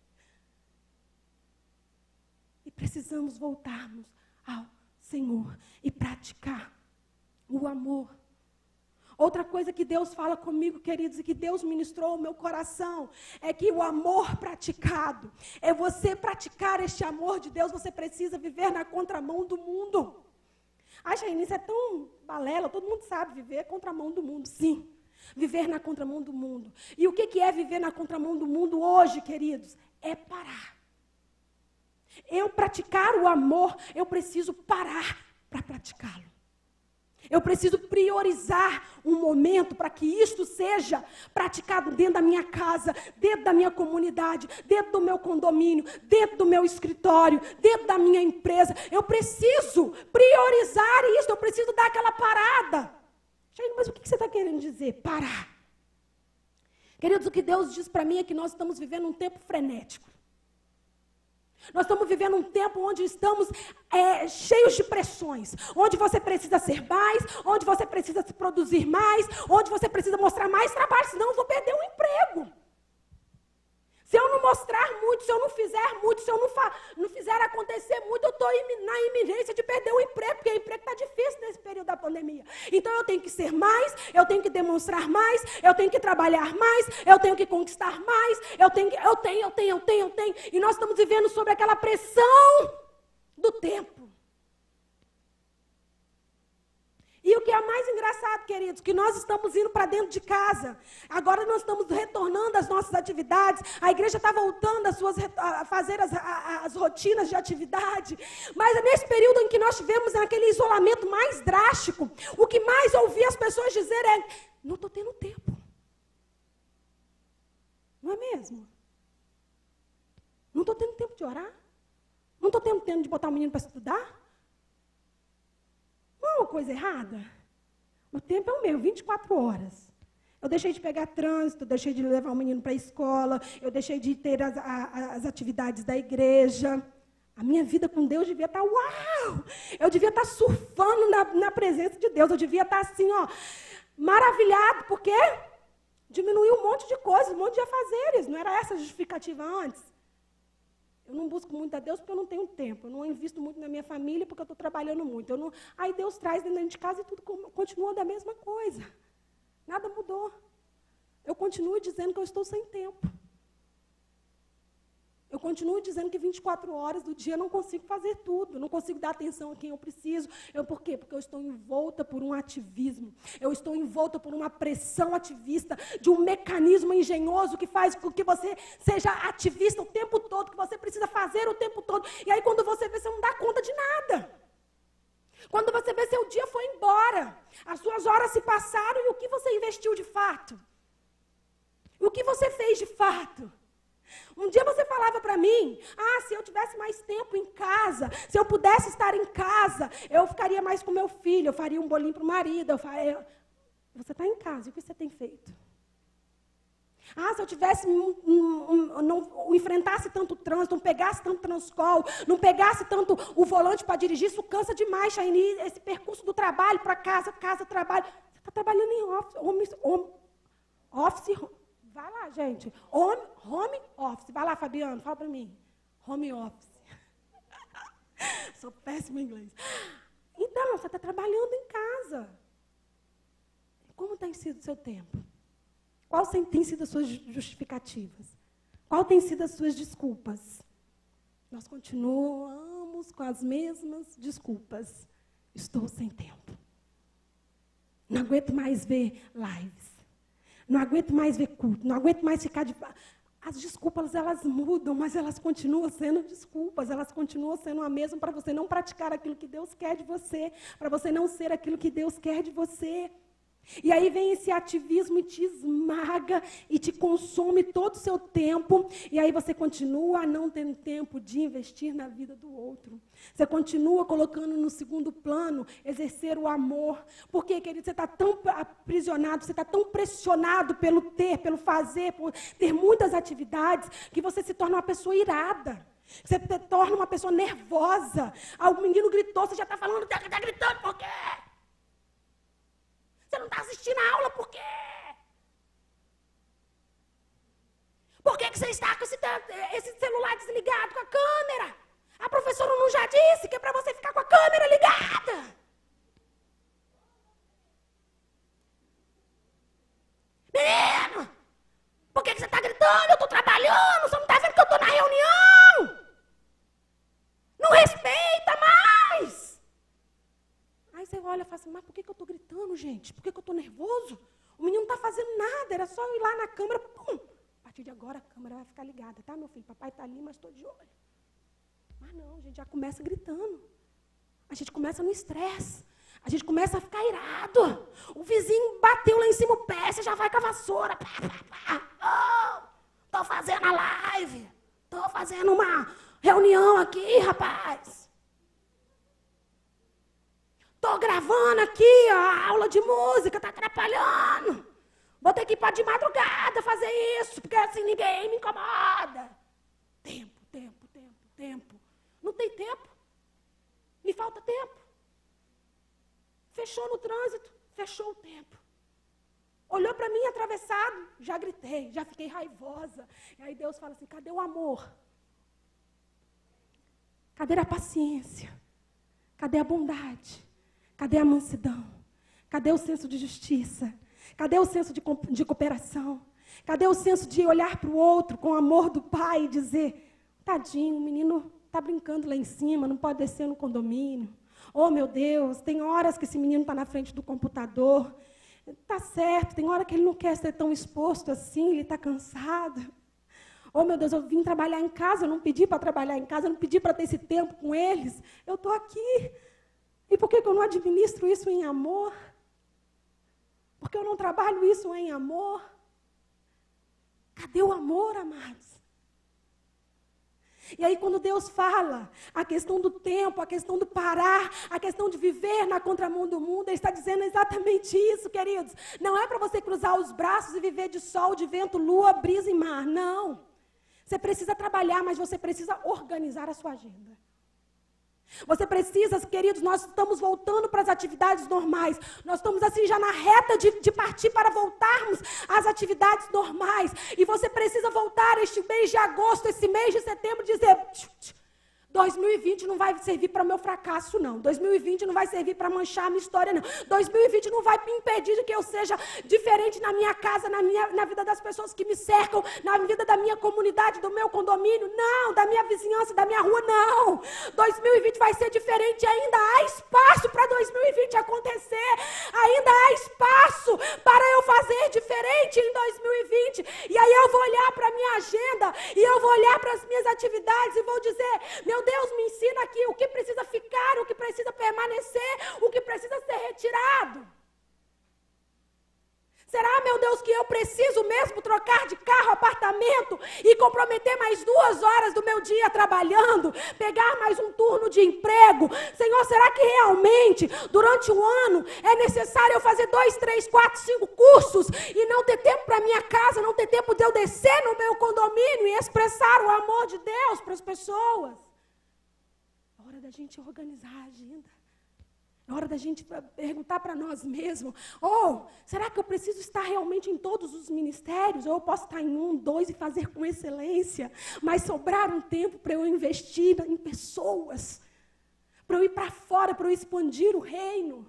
E precisamos voltarmos ao Senhor e praticar o amor. Outra coisa que Deus fala comigo, queridos, e que Deus ministrou ao meu coração, é que o amor praticado, é você praticar este amor de Deus, você precisa viver na contramão do mundo. Ai, Chaine, isso é tão balela, todo mundo sabe viver contramão do mundo, sim. Viver na contramão do mundo. E o que que é viver na contramão do mundo hoje, queridos? É parar. Eu praticar o amor, eu preciso parar para praticá-lo. Eu preciso priorizar um momento para que isto seja praticado dentro da minha casa, dentro da minha comunidade, dentro do meu condomínio, dentro do meu escritório, dentro da minha empresa. Eu preciso priorizar isso, eu preciso dar aquela parada. Mas o que você está querendo dizer? Parar. Queridos, o que Deus diz para mim é que nós estamos vivendo um tempo frenético. Nós estamos vivendo um tempo onde estamos é, cheios de pressões, onde você precisa ser mais, onde você precisa se produzir mais, onde você precisa mostrar mais trabalho, senão eu vou perder o emprego. Se eu não mostrar muito, se eu não fizer muito, se eu não, fa não fizer acontecer muito, eu estou na iminência de perder o emprego, porque o emprego está difícil nesse período da pandemia. Então eu tenho que ser mais, eu tenho que demonstrar mais, eu tenho que trabalhar mais, eu tenho que conquistar mais, eu tenho, que, eu tenho, eu tenho, eu tenho, eu tenho. E nós estamos vivendo sobre aquela pressão do tempo. E o que é mais engraçado, queridos, que nós estamos indo para dentro de casa. Agora nós estamos retornando às nossas atividades. A igreja está voltando às suas, a fazer as, a, as rotinas de atividade. Mas nesse período em que nós tivemos aquele isolamento mais drástico, o que mais ouvi as pessoas dizer é, não estou tendo tempo. Não é mesmo? Não estou tendo tempo de orar. Não estou tendo tempo de botar o menino para estudar. Não é uma coisa errada? O tempo é o meu, vinte e quatro horas. Eu deixei de pegar trânsito, deixei de levar o menino para a escola, eu deixei de ter as, a, as atividades da igreja. A minha vida com Deus devia estar, uau! Eu devia estar surfando na, na presença de Deus, eu devia estar assim, ó, maravilhado, porque diminuiu um monte de coisas, um monte de afazeres. Não era essa a justificativa antes? Eu não busco muito a Deus porque eu não tenho tempo. Eu não invisto muito na minha família porque eu estou trabalhando muito. Eu não... Aí Deus traz dentro de casa e tudo continua da mesma coisa. Nada mudou. Eu continuo dizendo que eu estou sem tempo. Eu continuo dizendo que vinte e quatro horas do dia eu não consigo fazer tudo, não consigo dar atenção a quem eu preciso. Eu, por quê? Porque eu estou envolta por um ativismo, eu estou envolta por uma pressão ativista, de um mecanismo engenhoso que faz com que você seja ativista o tempo todo, que você precisa fazer o tempo todo. E aí quando você vê, você não dá conta de nada. Quando você vê, seu dia foi embora, as suas horas se passaram e o que você investiu de fato? O que você fez de fato? Um dia você falava para mim, ah, se eu tivesse mais tempo em casa, se eu pudesse estar em casa, eu ficaria mais com meu filho, eu faria um bolinho para o marido. Eu faria... Você está em casa, e o que você tem feito? Ah, se eu tivesse, um, um, um, não enfrentasse tanto trânsito, não pegasse tanto transcol, não pegasse tanto o volante para dirigir, isso cansa demais, Chaine, esse percurso do trabalho para casa, casa, trabalho. Você está trabalhando em office, home, home, office, vai lá, gente. Home, home office. Vai lá, Fabiano, fala para mim. Home office. Sou péssima em inglês. Então, você está trabalhando em casa. Como tem sido o seu tempo? Quais têm sido as suas justificativas? Quais têm sido as suas desculpas? Nós continuamos com as mesmas desculpas. Estou sem tempo. Não aguento mais ver lives. Não aguento mais ver culto, não aguento mais ficar de... As desculpas, elas mudam, mas elas continuam sendo desculpas, elas continuam sendo a mesma para você não praticar aquilo que Deus quer de você, para você não ser aquilo que Deus quer de você. E aí vem esse ativismo e te esmaga e te consome todo o seu tempo. E aí você continua a não ter tempo de investir na vida do outro. Você continua colocando no segundo plano exercer o amor. Porque, querido, você está tão aprisionado, você está tão pressionado pelo ter, pelo fazer, por ter muitas atividades, que você se torna uma pessoa irada. Você se torna uma pessoa nervosa. Ah, o menino gritou, você já está falando, está tá gritando por quê? Você não está assistindo a aula, por quê? Por que, que você está com esse, esse celular desligado, com a câmera? A professora não já disse que é para você ficar com a câmera ligada? gritando, eu estou trabalhando, você não está vendo que eu estou na reunião? Não respeita mais. Aí você olha e fala assim, mas por que, que eu estou gritando, gente? Por que, que eu estou nervoso? O menino não está fazendo nada, era só eu ir lá na câmera, pum. A partir de agora a câmera vai ficar ligada, tá, meu filho? Papai está ali, mas estou de olho. Mas não, a gente já começa gritando. A gente começa no estresse. A gente começa a ficar irado. O vizinho bateu lá em cima o pé, você já vai com a vassoura. Estou oh, fazendo a live. Estou fazendo uma reunião aqui, rapaz. Estou gravando aqui a aula de música, está atrapalhando. Vou ter que ir para de madrugada fazer isso, porque assim ninguém me incomoda. Tempo, tempo, tempo, tempo. Não tem tempo. Me falta tempo. Fechou no trânsito, fechou o tempo. Olhou para mim atravessado, já gritei, já fiquei raivosa. E aí Deus fala assim, cadê o amor? Cadê a paciência? Cadê a bondade? Cadê a mansidão? Cadê o senso de justiça? Cadê o senso de, de cooperação? Cadê o senso de olhar para o outro com o amor do pai e dizer, tadinho, o menino está brincando lá em cima, não pode descer no condomínio. Oh, meu Deus, tem horas que esse menino está na frente do computador. Está certo, tem hora que ele não quer ser tão exposto assim, ele está cansado. Oh, meu Deus, eu vim trabalhar em casa, eu não pedi para trabalhar em casa, eu não pedi para ter esse tempo com eles. Eu estou aqui. E por que que eu não administro isso em amor? Por que eu não trabalho isso em amor? Cadê o amor, amados? E aí, quando Deus fala a questão do tempo, a questão do parar, a questão de viver na contramão do mundo, Ele está dizendo exatamente isso, queridos. Não é para você cruzar os braços e viver de sol, de vento, lua, brisa e mar. Não. Você precisa trabalhar, mas você precisa organizar a sua agenda. Você precisa, queridos, nós estamos voltando para as atividades normais. Nós estamos assim já na reta de, de partir para voltarmos às atividades normais. E você precisa voltar este mês de agosto, esse mês de setembro, dizer... dois mil e vinte não vai servir para o meu fracasso, não. dois mil e vinte não vai servir para manchar a minha história, não. dois mil e vinte não vai me impedir de que eu seja diferente na minha casa, na, minha, na vida das pessoas que me cercam, na vida da minha comunidade, do meu condomínio, não. Da minha vizinhança, da minha rua, não. dois mil e vinte vai ser diferente. Ainda há espaço para dois mil e vinte acontecer. Ainda há espaço para eu fazer diferente em dois mil e vinte. E aí eu vou olhar para a minha agenda e eu vou olhar para as minhas atividades e vou dizer, meu Deus, me ensina aqui o que precisa ficar, o que precisa permanecer, o que precisa ser retirado. Será, meu Deus, que eu preciso mesmo trocar de carro, apartamento e comprometer mais duas horas do meu dia trabalhando, pegar mais um turno de emprego? Senhor, será que realmente, durante um ano, é necessário eu fazer dois, três, quatro, cinco cursos e não ter tempo para minha casa, não ter tempo de eu descer no meu condomínio e expressar o amor de Deus para as pessoas? É hora da gente organizar a agenda. É hora da gente perguntar para nós mesmos, ou oh, será que eu preciso estar realmente em todos os ministérios? Ou eu posso estar em um, dois e fazer com excelência, mas sobrar um tempo para eu investir em pessoas, para eu ir para fora, para eu expandir o reino?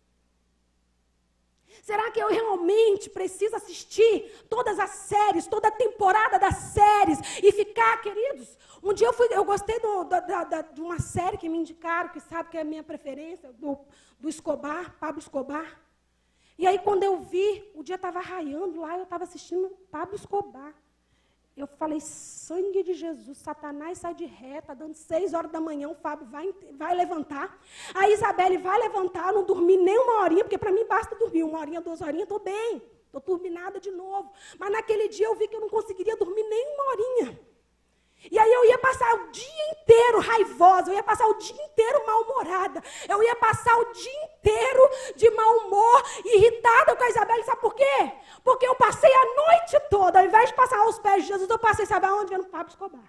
Será que eu realmente preciso assistir todas as séries, toda a temporada das séries e ficar, queridos? Um dia eu, fui, eu gostei do, da, da, de uma série que me indicaram, que sabe que é a minha preferência, do, do Escobar, Pablo Escobar. E aí quando eu vi, o dia estava raiando lá, eu estava assistindo Pablo Escobar. Eu falei, sangue de Jesus, Satanás sai de ré, está dando seis horas da manhã, o Fábio vai, vai levantar. A Isabelle vai levantar, eu não dormi nem uma horinha, porque para mim basta dormir uma horinha, duas horinhas, estou bem. Estou turbinada de novo. Mas naquele dia eu vi que eu não conseguiria dormir nem uma horinha. E aí eu ia passar o dia inteiro raivosa, eu ia passar o dia inteiro mal-humorada, eu ia passar o dia inteiro de mau humor, irritada com a Isabelle, sabe por quê? Porque eu passei a noite toda, ao invés de passar aos pés de Jesus, eu passei, sabe aonde? Vendo Pablo Escobar.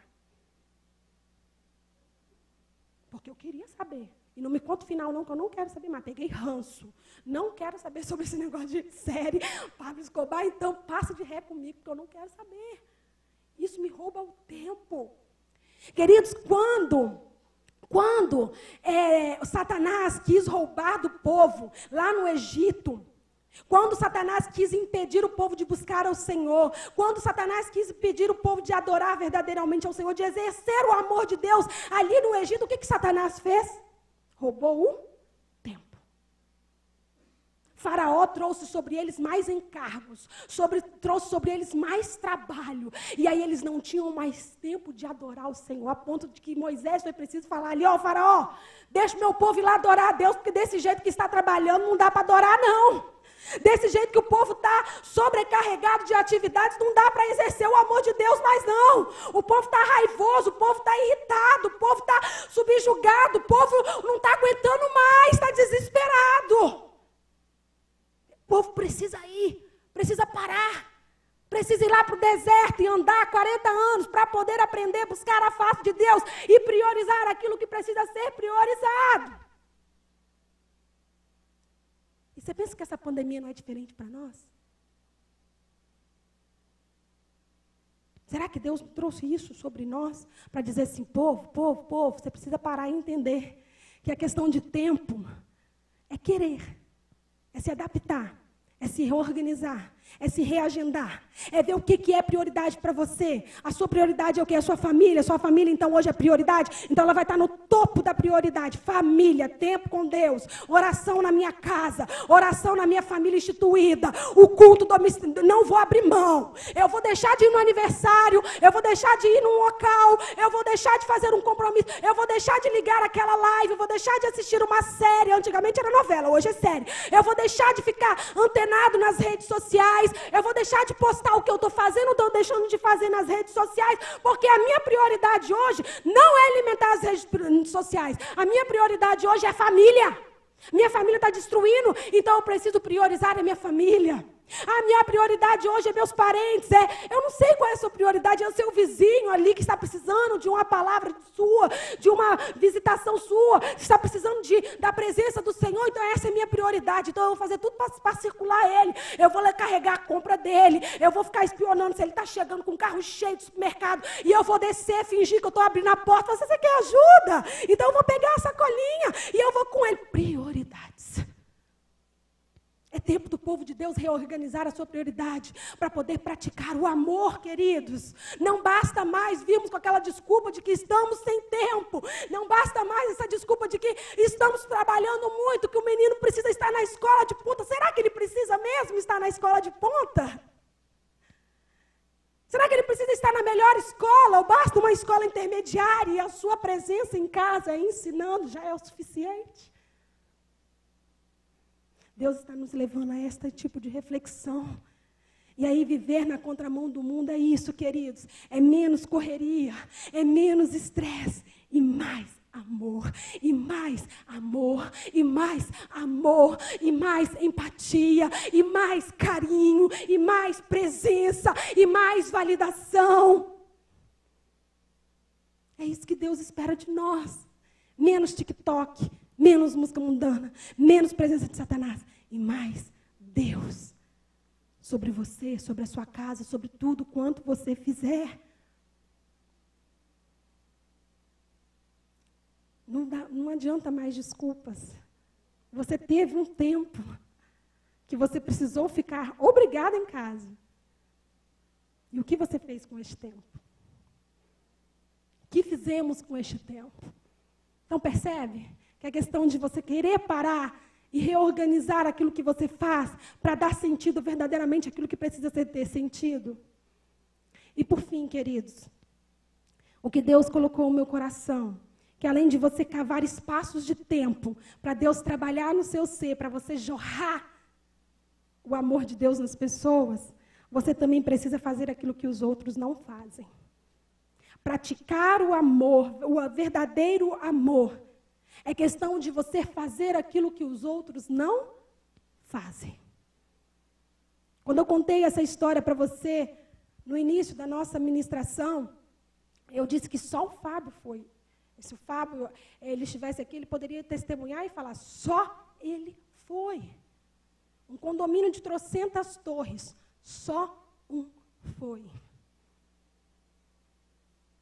Porque eu queria saber. E não me conta o final não, que eu não quero saber mais. Peguei ranço. Não quero saber sobre esse negócio de série, Pablo Escobar, então passa de ré comigo, porque eu não quero saber. Isso me rouba o tempo. Queridos, quando, quando é, Satanás quis roubar do povo lá no Egito, Quando Satanás quis impedir o povo de buscar ao Senhor, quando Satanás quis impedir o povo de adorar verdadeiramente ao Senhor, de exercer o amor de Deus ali no Egito, o que, que Satanás fez? Roubou o tempo. Faraó trouxe sobre eles mais encargos, sobre, trouxe sobre eles mais trabalho, e aí eles não tinham mais tempo de adorar o Senhor, a ponto de que Moisés foi preciso falar ali, ó oh, Faraó, deixa o meu povo ir lá adorar a Deus, porque desse jeito que está trabalhando não dá para adorar não. Desse jeito que o povo está sobrecarregado de atividades, não dá para exercer o amor de Deus mais não. O povo está raivoso, o povo está irritado, o povo está subjugado, o povo não está aguentando mais, está desesperado. O povo precisa ir, precisa parar, precisa ir lá para o deserto e andar quarenta anos para poder aprender, buscar a face de Deus e priorizar aquilo que precisa ser priorizado. E você pensa que essa pandemia não é diferente para nós? Será que Deus trouxe isso sobre nós para dizer assim, povo, povo, povo, você precisa parar e entender que a questão de tempo é querer. É se adaptar, é se reorganizar, é se reagendar, é ver o que, que é prioridade para você. A sua prioridade é o que? A sua família. A sua família, então, hoje é prioridade. Então, ela vai estar no topo da prioridade. Família, tempo com Deus, oração na minha casa, oração na minha família instituída, o culto domiciliar. Não vou abrir mão. Eu vou deixar de ir no aniversário, eu vou deixar de ir num local, eu vou deixar de fazer um compromisso, eu vou deixar de ligar aquela live, eu vou deixar de assistir uma série. Antigamente era novela, hoje é série. Eu vou deixar de ficar antenado nas redes sociais. Eu vou deixar de postar o que eu estou fazendo, estou deixando de fazer nas redes sociais, porque a minha prioridade hoje não é alimentar as redes sociais. A minha prioridade hoje é família. Minha família está destruindo, então eu preciso priorizar a minha família. A minha prioridade hoje é meus parentes. É, eu não sei qual é a sua prioridade, é o seu vizinho ali que está precisando de uma palavra sua, de uma visitação sua, que está precisando de, da presença do Senhor. Então essa é a minha prioridade. Então eu vou fazer tudo para circular ele. Eu vou lá carregar a compra dele. Eu vou ficar espionando se ele está chegando com um carro cheio de supermercado. E eu vou descer, fingir que eu estou abrindo a porta. Você, você quer ajuda? Então eu vou pegar a sacolinha e eu vou com ele. Prioridades. É tempo do povo de Deus reorganizar a sua prioridade para poder praticar o amor, queridos. Não basta mais virmos com aquela desculpa de que estamos sem tempo. Não basta mais essa desculpa de que estamos trabalhando muito, que o menino precisa estar na escola de ponta. Será que ele precisa mesmo estar na escola de ponta? Será que ele precisa estar na melhor escola? Ou basta uma escola intermediária e a sua presença em casa ensinando já é o suficiente? Deus está nos levando a este tipo de reflexão. E aí viver na contramão do mundo é isso, queridos. É menos correria, é menos estresse e mais amor, e mais amor, e mais amor, e mais empatia, e mais carinho, e mais presença, e mais validação. É isso que Deus espera de nós. Menos TikTok, menos música mundana, menos presença de Satanás e mais Deus sobre você, sobre a sua casa, sobre tudo quanto você fizer. Não, dá, não adianta mais desculpas. Você teve um tempo que você precisou ficar obrigado em casa. E o que você fez com este tempo? O que fizemos com este tempo? Então percebe que a questão de você querer parar e reorganizar aquilo que você faz para dar sentido verdadeiramente àquilo que precisa ter sentido. E por fim, queridos, o que Deus colocou no meu coração, que além de você cavar espaços de tempo para Deus trabalhar no seu ser, para você jorrar o amor de Deus nas pessoas, você também precisa fazer aquilo que os outros não fazem. Praticar o amor, o verdadeiro amor, é questão de você fazer aquilo que os outros não fazem. Quando eu contei essa história para você, no início da nossa ministração, eu disse que só o Fábio foi. Se o Fábio ele estivesse aqui, ele poderia testemunhar e falar, só ele foi. Um condomínio de trocentas torres, só um foi.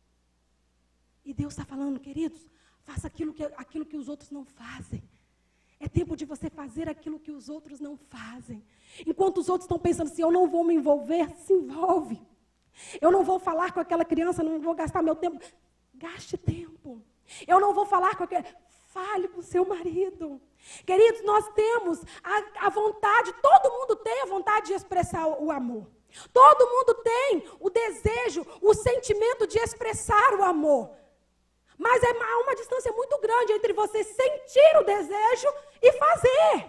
E Deus está falando, queridos, faça aquilo que, aquilo que os outros não fazem. É tempo de você fazer aquilo que os outros não fazem. Enquanto os outros estão pensando assim, eu não vou me envolver, se envolve. Eu não vou falar com aquela criança, não vou gastar meu tempo. Gaste tempo. Eu não vou falar com aquele... Fale com o seu marido. Queridos, nós temos a, a vontade, todo mundo tem a vontade de expressar o, o amor. Todo mundo tem o desejo, o sentimento de expressar o amor. Mas é, há uma distância muito grande entre você sentir o desejo e fazer.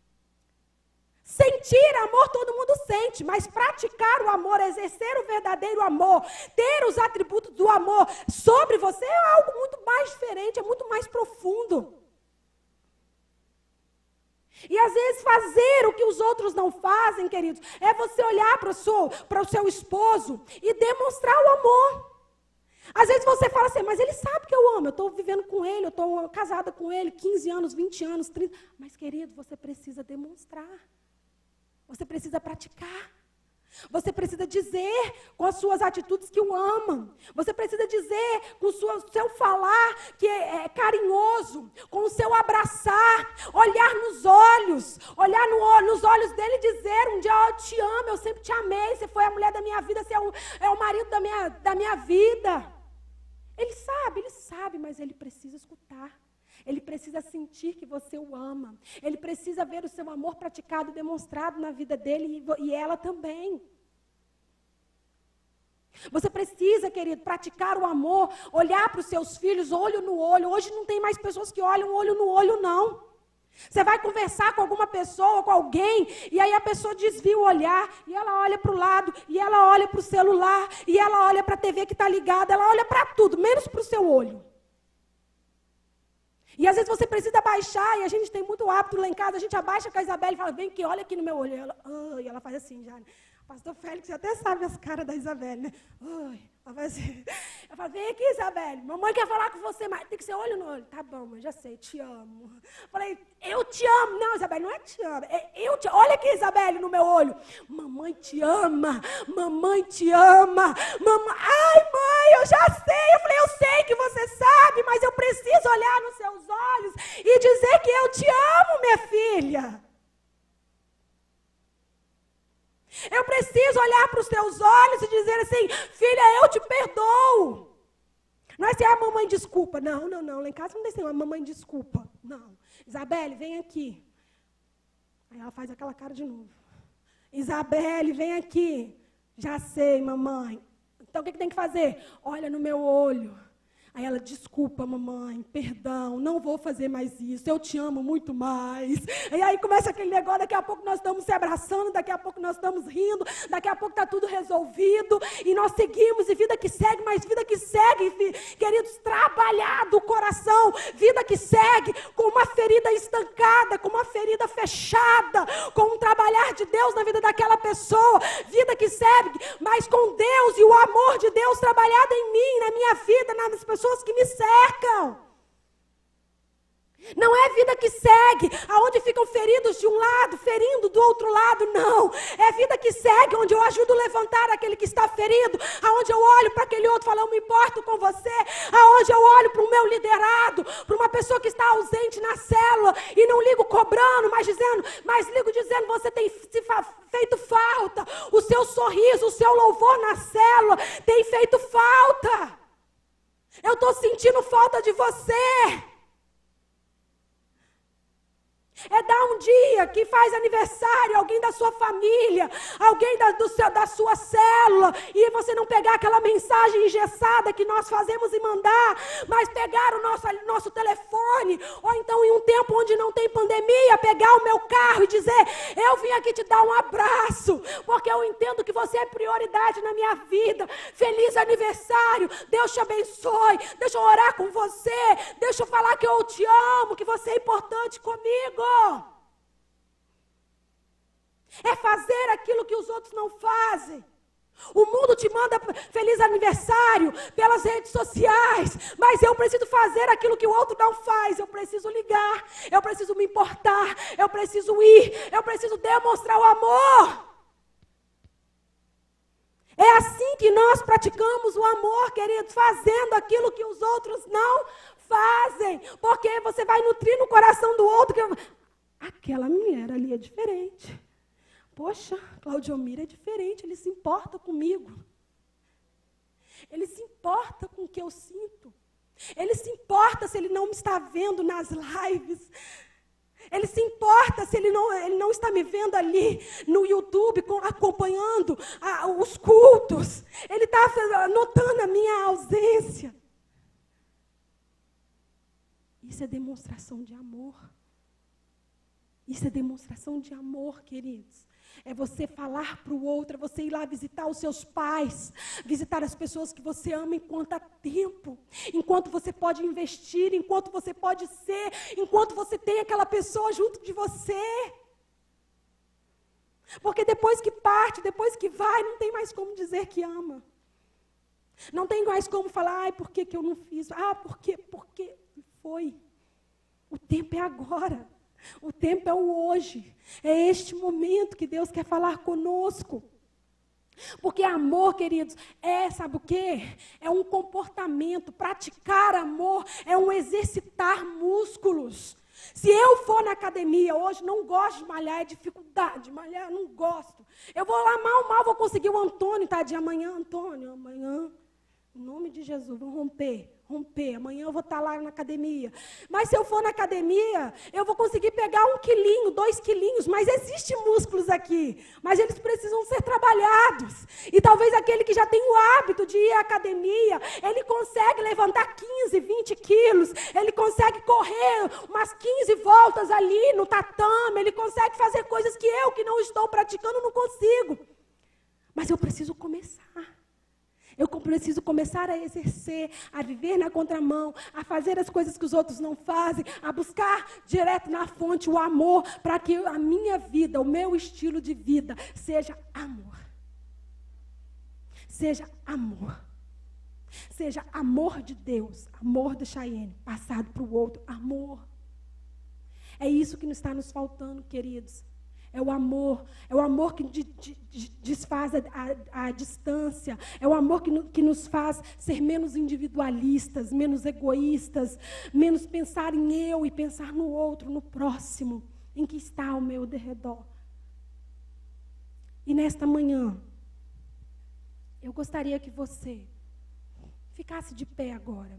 Sentir amor todo mundo sente, mas praticar o amor, exercer o verdadeiro amor, ter os atributos do amor sobre você é algo muito mais diferente, é muito mais profundo. E às vezes fazer o que os outros não fazem, queridos, é você olhar para o seu, para o seu esposo e demonstrar o amor. Às vezes você fala assim, mas ele sabe que eu amo, eu estou vivendo com ele, eu estou casada com ele, quinze anos, vinte anos, trinta. Mas, querido, você precisa demonstrar. Você precisa praticar. Você precisa dizer com as suas atitudes que o ama. Você precisa dizer com o seu, seu falar que é, é carinhoso, com o seu abraçar, olhar nos olhos, olhar no, nos olhos dele e dizer, um dia eu te amo, eu sempre te amei, você foi a mulher da minha vida, você é o, é o marido da minha, da minha vida. Ele sabe, ele sabe, mas ele precisa escutar. Ele precisa sentir que você o ama. Ele precisa ver o seu amor praticado e demonstrado na vida dele e, e ela também. Você precisa, querido, praticar o amor, olhar para os seus filhos, olho no olho. Hoje não tem mais pessoas que olham olho no olho, não. Você vai conversar com alguma pessoa, com alguém, e aí a pessoa desvia o olhar, e ela olha para o lado, e ela olha para o celular, e ela olha para a T V que está ligada, ela olha para tudo, menos para o seu olho. E às vezes você precisa abaixar, e a gente tem muito hábito lá em casa, a gente abaixa com a Isabelle e fala, vem aqui, olha aqui no meu olho. E ela, oh, e ela faz assim já. Pastor Félix até sabe as caras da Isabelle, né? Oh, ela faz assim. Eu falo, vem aqui, Isabelle, mamãe quer falar com você, mas tem que ser olho no olho. Tá bom, mãe, já sei, te amo. Falei, eu te amo. Não, Isabelle, não é te amo, é eu te amo. Olha aqui, Isabelle, no meu olho. Mamãe te ama, mamãe te ama. Mamãe, ai, mãe, eu já sei. Eu falei, eu sei que você sabe, mas eu preciso olhar nos seus olhos e dizer que eu te amo, minha filha. Eu preciso olhar para os teus olhos e dizer assim, filha, eu te perdoo. Não é assim, ah, mamãe, desculpa. Não, não, não, lá em casa não tem assim, ah, mamãe, desculpa. Não. Isabelle, vem aqui. Aí ela faz aquela cara de novo. Isabelle, vem aqui. Já sei, mamãe. Então o que, que tem que fazer? Olha no meu olho. Aí ela, desculpa, mamãe, perdão, não vou fazer mais isso, eu te amo muito mais. E aí começa aquele negócio, daqui a pouco nós estamos se abraçando, daqui a pouco nós estamos rindo, daqui a pouco está tudo resolvido, e nós seguimos, e vida que segue, mas vida que segue, queridos, trabalhar do coração, vida que segue, com uma ferida estancada, com uma ferida fechada, com um trabalhar de Deus na vida daquela pessoa, vida que segue, mas com Deus e o amor de Deus trabalhado em mim, na minha vida, nas pessoas que me cercam. Não é vida que segue, aonde ficam feridos de um lado, ferindo do outro lado, não. É vida que segue, onde eu ajudo a levantar aquele que está ferido, aonde eu olho para aquele outro e falo, eu me importo com você, aonde eu olho para o meu liderado, para uma pessoa que está ausente na célula, e não ligo cobrando, mas dizendo, mas ligo dizendo, você tem se feito falta, o seu sorriso, o seu louvor na célula tem feito falta. Eu estou sentindo falta de você. É dar um dia que faz aniversário, alguém da sua família, alguém da, do seu, da sua célula, e você não pegar aquela mensagem engessada que nós fazemos e mandar, mas pegar o nosso, nosso telefone, ou então em um tempo onde não tem pandemia, pegar o meu carro e dizer, eu vim aqui te dar um abraço, porque eu entendo que você é prioridade na minha vida. Feliz aniversário, Deus te abençoe, deixa eu orar com você, deixa eu falar que eu te amo, que você é importante comigo. É fazer aquilo que os outros não fazem. O mundo te manda feliz aniversário pelas redes sociais, mas eu preciso fazer aquilo que o outro não faz. Eu preciso ligar, eu preciso me importar, eu preciso ir, eu preciso demonstrar o amor. É assim que nós praticamos o amor, queridos, fazendo aquilo que os outros não fazem, porque você vai nutrir no coração do outro, que aquela mulher ali é diferente. Poxa, Claudiomir é diferente, ele se importa comigo. Ele se importa com o que eu sinto. Ele se importa se ele não me está vendo nas lives. Ele se importa se ele não, ele não está me vendo ali no YouTube, com, acompanhando a, os cultos. Ele está notando a minha ausência. Isso é demonstração de amor. Isso é demonstração de amor, queridos. É você falar para o outro, é você ir lá visitar os seus pais, visitar as pessoas que você ama enquanto há tempo, enquanto você pode investir, enquanto você pode ser, enquanto você tem aquela pessoa junto de você. Porque depois que parte, depois que vai, não tem mais como dizer que ama. Não tem mais como falar, ai, por que que eu não fiz? Ah, por quê? Porque foi. O tempo é agora. O tempo é o hoje. É este momento que Deus quer falar conosco. Porque amor, queridos, é, sabe o quê? É um comportamento. Praticar amor é um exercitar músculos. Se eu for na academia hoje, não gosto de malhar, é dificuldade de malhar, não gosto. Eu vou lá, mal, mal, vou conseguir o Antônio, tá? De amanhã, Antônio, amanhã, em nome de Jesus, vou romper. Romper, amanhã eu vou estar lá na academia. Mas se eu for na academia, eu vou conseguir pegar um quilinho, dois quilinhos, mas existem músculos aqui, mas eles precisam ser trabalhados. E talvez aquele que já tem o hábito de ir à academia, ele consegue levantar quinze, vinte quilos, ele consegue correr umas quinze voltas ali no tatame, ele consegue fazer coisas que eu, que não estou praticando, não consigo. Mas eu preciso começar. Eu preciso começar a exercer, a viver na contramão, a fazer as coisas que os outros não fazem, a buscar direto na fonte o amor, para que a minha vida, o meu estilo de vida, seja amor. Seja amor. Seja amor de Deus, amor de Chayenne, passado para o outro, amor. É isso que está nos faltando, queridos. É o amor, é o amor que de, de, de desfaz a, a, a distância, é o amor que, no, que nos faz ser menos individualistas, menos egoístas, menos pensar em eu e pensar no outro, no próximo, em que está ao meu derredor. E nesta manhã, eu gostaria que você ficasse de pé agora.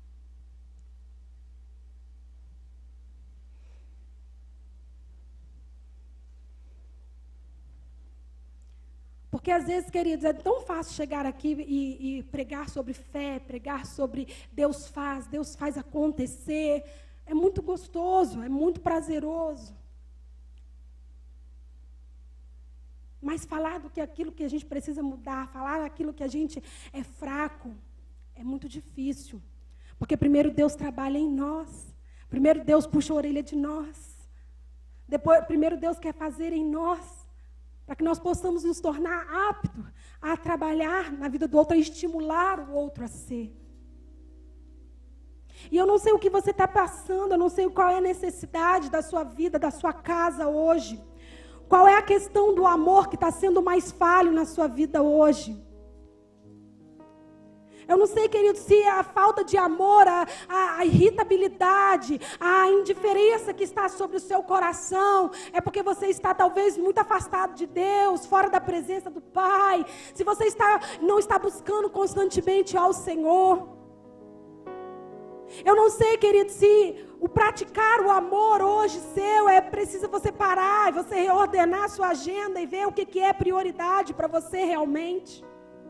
Porque às vezes, queridos, é tão fácil chegar aqui e, e pregar sobre fé, pregar sobre Deus faz, Deus faz acontecer. É muito gostoso, é muito prazeroso. Mas falar do que aquilo que a gente precisa mudar, falar aquilo que a gente é fraco, é muito difícil. Porque primeiro Deus trabalha em nós. Primeiro Deus puxa a orelha de nós. Depois, primeiro Deus quer fazer em nós. Para que nós possamos nos tornar aptos a trabalhar na vida do outro, a estimular o outro a ser. E eu não sei o que você está passando, eu não sei qual é a necessidade da sua vida, da sua casa hoje. Qual é a questão do amor que está sendo mais falho na sua vida hoje? Eu não sei, querido, se a falta de amor, a, a, a irritabilidade, a indiferença que está sobre o seu coração, é porque você está talvez muito afastado de Deus, fora da presença do Pai. Se você está, não está buscando constantemente ao Senhor. Eu não sei, querido, se o praticar o amor hoje seu, é preciso você parar, você reordenar a sua agenda e ver o que, que é prioridade para você realmente.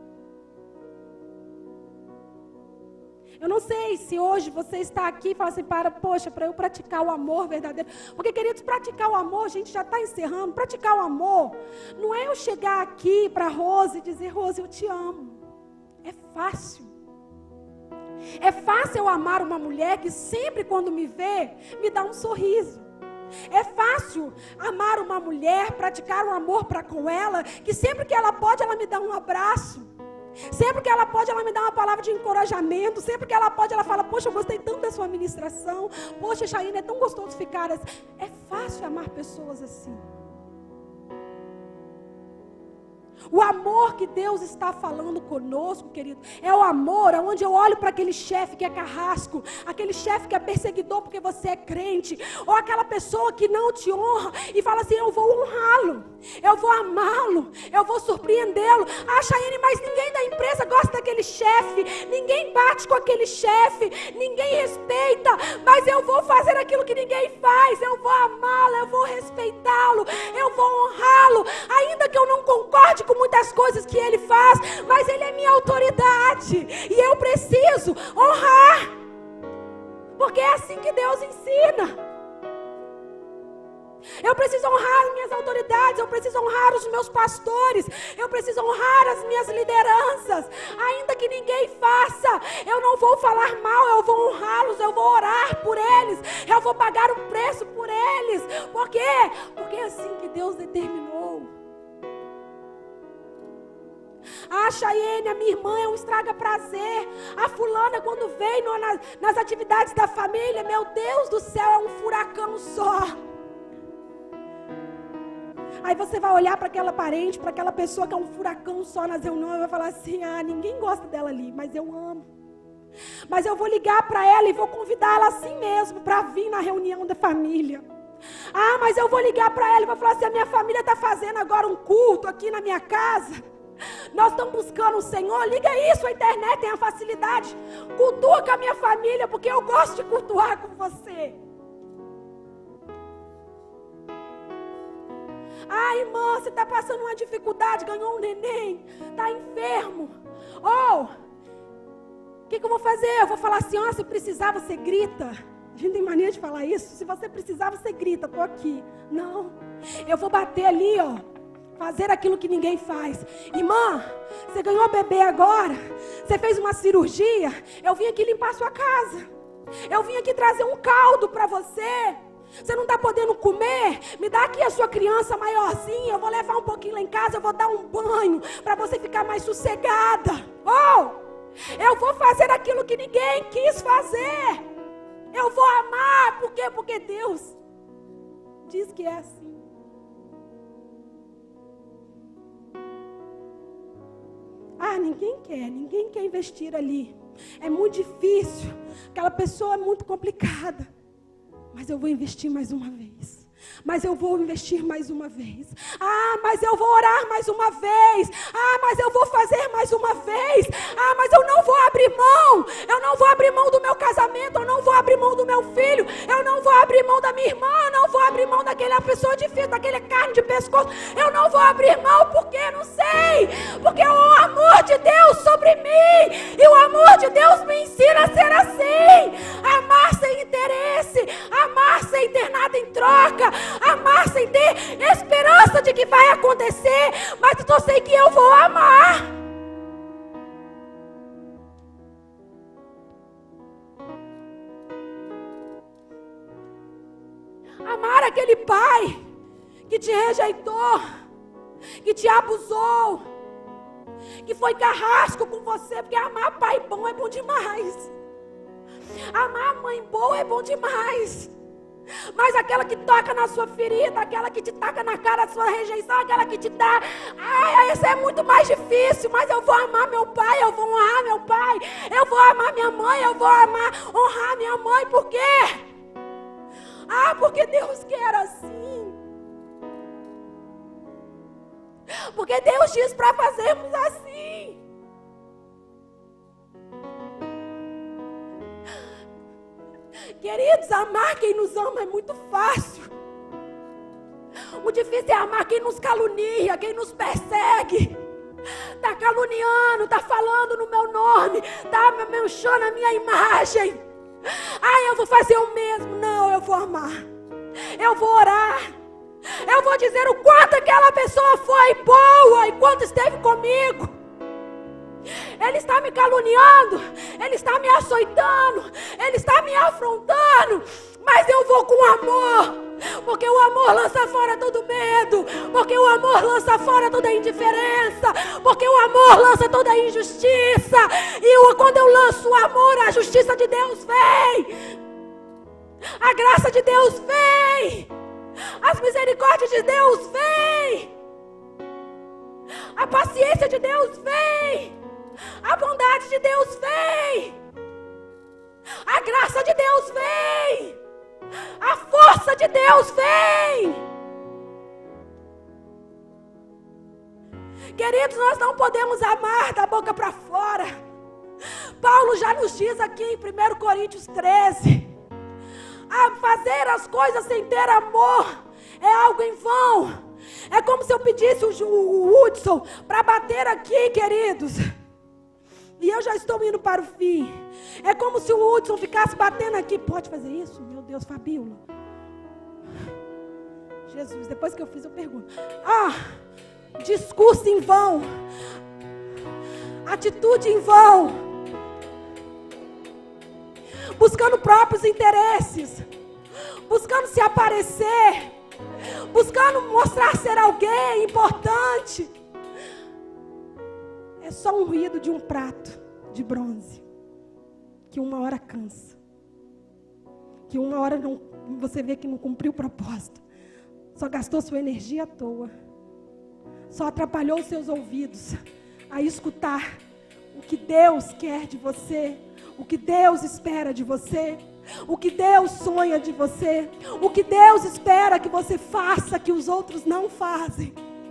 Eu não sei se hoje você está aqui e fala assim, para, poxa, para eu praticar o amor verdadeiro. Porque, queridos, praticar o amor, a gente já está encerrando. Praticar o amor não é eu chegar aqui para a Rose e dizer, Rose, eu te amo. É fácil. É fácil eu amar uma mulher que sempre quando me vê, me dá um sorriso. É fácil amar uma mulher, praticar o amor para com ela, que sempre que ela pode, ela me dá um abraço. Sempre que ela pode, ela me dá uma palavra de encorajamento. Sempre que ela pode, ela fala, poxa, eu gostei tanto da sua ministração. Poxa, Chayenne, é tão gostoso ficar assim. É fácil amar pessoas assim. O amor que Deus está falando conosco, querido, é o amor onde eu olho para aquele chefe que é carrasco, aquele chefe que é perseguidor porque você é crente, ou aquela pessoa que não te honra e fala assim, eu vou honrá-lo, eu vou amá-lo, eu vou surpreendê-lo. Ah, Chayane, mas ninguém da empresa gosta daquele chefe, ninguém bate com aquele chefe, ninguém respeita, mas eu vou fazer aquilo que ninguém faz, eu vou amá-lo, eu vou respeitá-lo, eu vou honrá-lo, ainda que eu não concorde com muitas coisas que ele faz, mas ele é minha autoridade e eu preciso honrar, porque é assim que Deus ensina. Eu preciso honrar as minhas autoridades, eu preciso honrar os meus pastores, eu preciso honrar as minhas lideranças, ainda que ninguém faça, eu não vou falar mal, eu vou honrá-los, eu vou orar por eles, eu vou pagar um preço por eles. Por quê? Porque é assim que Deus determinou. Ah, Chayane, a minha irmã é um estraga prazer. A fulana, quando vem no, nas, nas atividades da família, meu Deus do céu, é um furacão só. Aí você vai olhar para aquela parente, para aquela pessoa que é um furacão só nas reuniões, e vai falar assim, ah, ninguém gosta dela ali, mas eu amo. Mas eu vou ligar para ela e vou convidar ela assim mesmo, para vir na reunião da família. Ah, mas eu vou ligar para ela e vou falar assim, a minha família está fazendo agora um culto aqui na minha casa. Nós estamos buscando o Senhor, liga isso, a internet tem a facilidade, cultua com a minha família, porque eu gosto de cultuar com você. Ah, irmã, você está passando uma dificuldade, ganhou um neném, está enfermo. Ou, o que, que eu vou fazer? Eu vou falar assim, ó, se precisar você grita. A gente tem mania de falar isso, se você precisar você grita, estou aqui. Não, eu vou bater ali, ó. Fazer aquilo que ninguém faz. Irmã, você ganhou bebê agora, você fez uma cirurgia, eu vim aqui limpar a sua casa, eu vim aqui trazer um caldo para você. Você não está podendo comer? Me dá aqui a sua criança maiorzinha, eu vou levar um pouquinho lá em casa, eu vou dar um banho para você ficar mais sossegada. Ou, eu vou fazer aquilo que ninguém quis fazer. Eu vou amar, por quê? Porque Deus diz que é assim. Ah, ninguém quer, ninguém quer investir ali. É muito difícil, aquela pessoa é muito complicada. Mas eu vou investir mais uma vez. Mas eu vou investir mais uma vez. Ah, mas eu vou orar mais uma vez. Ah, mas eu vou fazer mais uma vez. Ah, mas eu não vou abrir mão. Eu não vou abrir mão do meu casamento. Eu não vou abrir mão do meu filho. Eu não vou abrir mão da minha irmã. Eu não vou abrir mão daquela pessoa difícil, daquele carne de pescoço. Eu não vou abrir mão porque não sei. Porque é o amor de Deus sobre mim. E o amor de Deus me ensina a ser assim. Amar sem interesse. Amar sem ter nada em troca. Amar sem ter esperança de que vai acontecer, mas eu sei que eu vou amar. Amar aquele pai que te rejeitou, que te abusou, que foi carrasco com você, porque amar pai bom é bom demais. Amar mãe boa é bom demais. Mas aquela que toca na sua ferida, aquela que te taca na cara a sua rejeição, aquela que te dá, ai, essa é muito mais difícil. Mas eu vou amar meu pai, eu vou honrar meu pai, eu vou amar minha mãe, eu vou amar, honrar minha mãe. Por quê? Ah, porque Deus quer assim. Porque Deus diz para fazermos assim. Queridos, amar quem nos ama é muito fácil. O difícil é amar quem nos calunia, quem nos persegue. Está caluniando, está falando no meu nome, está manchando a minha imagem. Ah, eu vou fazer o mesmo. Não, eu vou amar. Eu vou orar. Eu vou dizer o quanto aquela pessoa foi boa enquanto esteve comigo. Ele está me caluniando, ele está me açoitando, ele está me afrontando, mas eu vou com amor, porque o amor lança fora todo medo, porque o amor lança fora toda indiferença, porque o amor lança toda injustiça, e quando eu lanço o amor, a justiça de Deus vem, a graça de Deus vem, as misericórdias de Deus vem. A paciência de Deus vem. A bondade de Deus vem. A graça de Deus vem. A força de Deus vem. Queridos, nós não podemos amar da boca para fora. Paulo já nos diz aqui em primeiro Coríntios treze, a fazer as coisas sem ter amor é algo em vão. É como se eu pedisse o, o Hudson para bater aqui, queridos, e eu já estou indo para o fim. É como se o Hudson ficasse batendo aqui. Pode fazer isso? Meu Deus, Fabíola. Jesus, depois que eu fiz eu pergunto. Ah, discurso em vão. Atitude em vão. Buscando próprios interesses. Buscando se aparecer. Buscando mostrar ser alguém importante. É só um ruído de um prato de bronze, que uma hora cansa, que uma hora não, você vê que não cumpriu o propósito, só gastou sua energia à toa, só atrapalhou os seus ouvidos a escutar o que Deus quer de você, o que Deus espera de você, o que Deus sonha de você, o que Deus espera que você faça que os outros não fazem.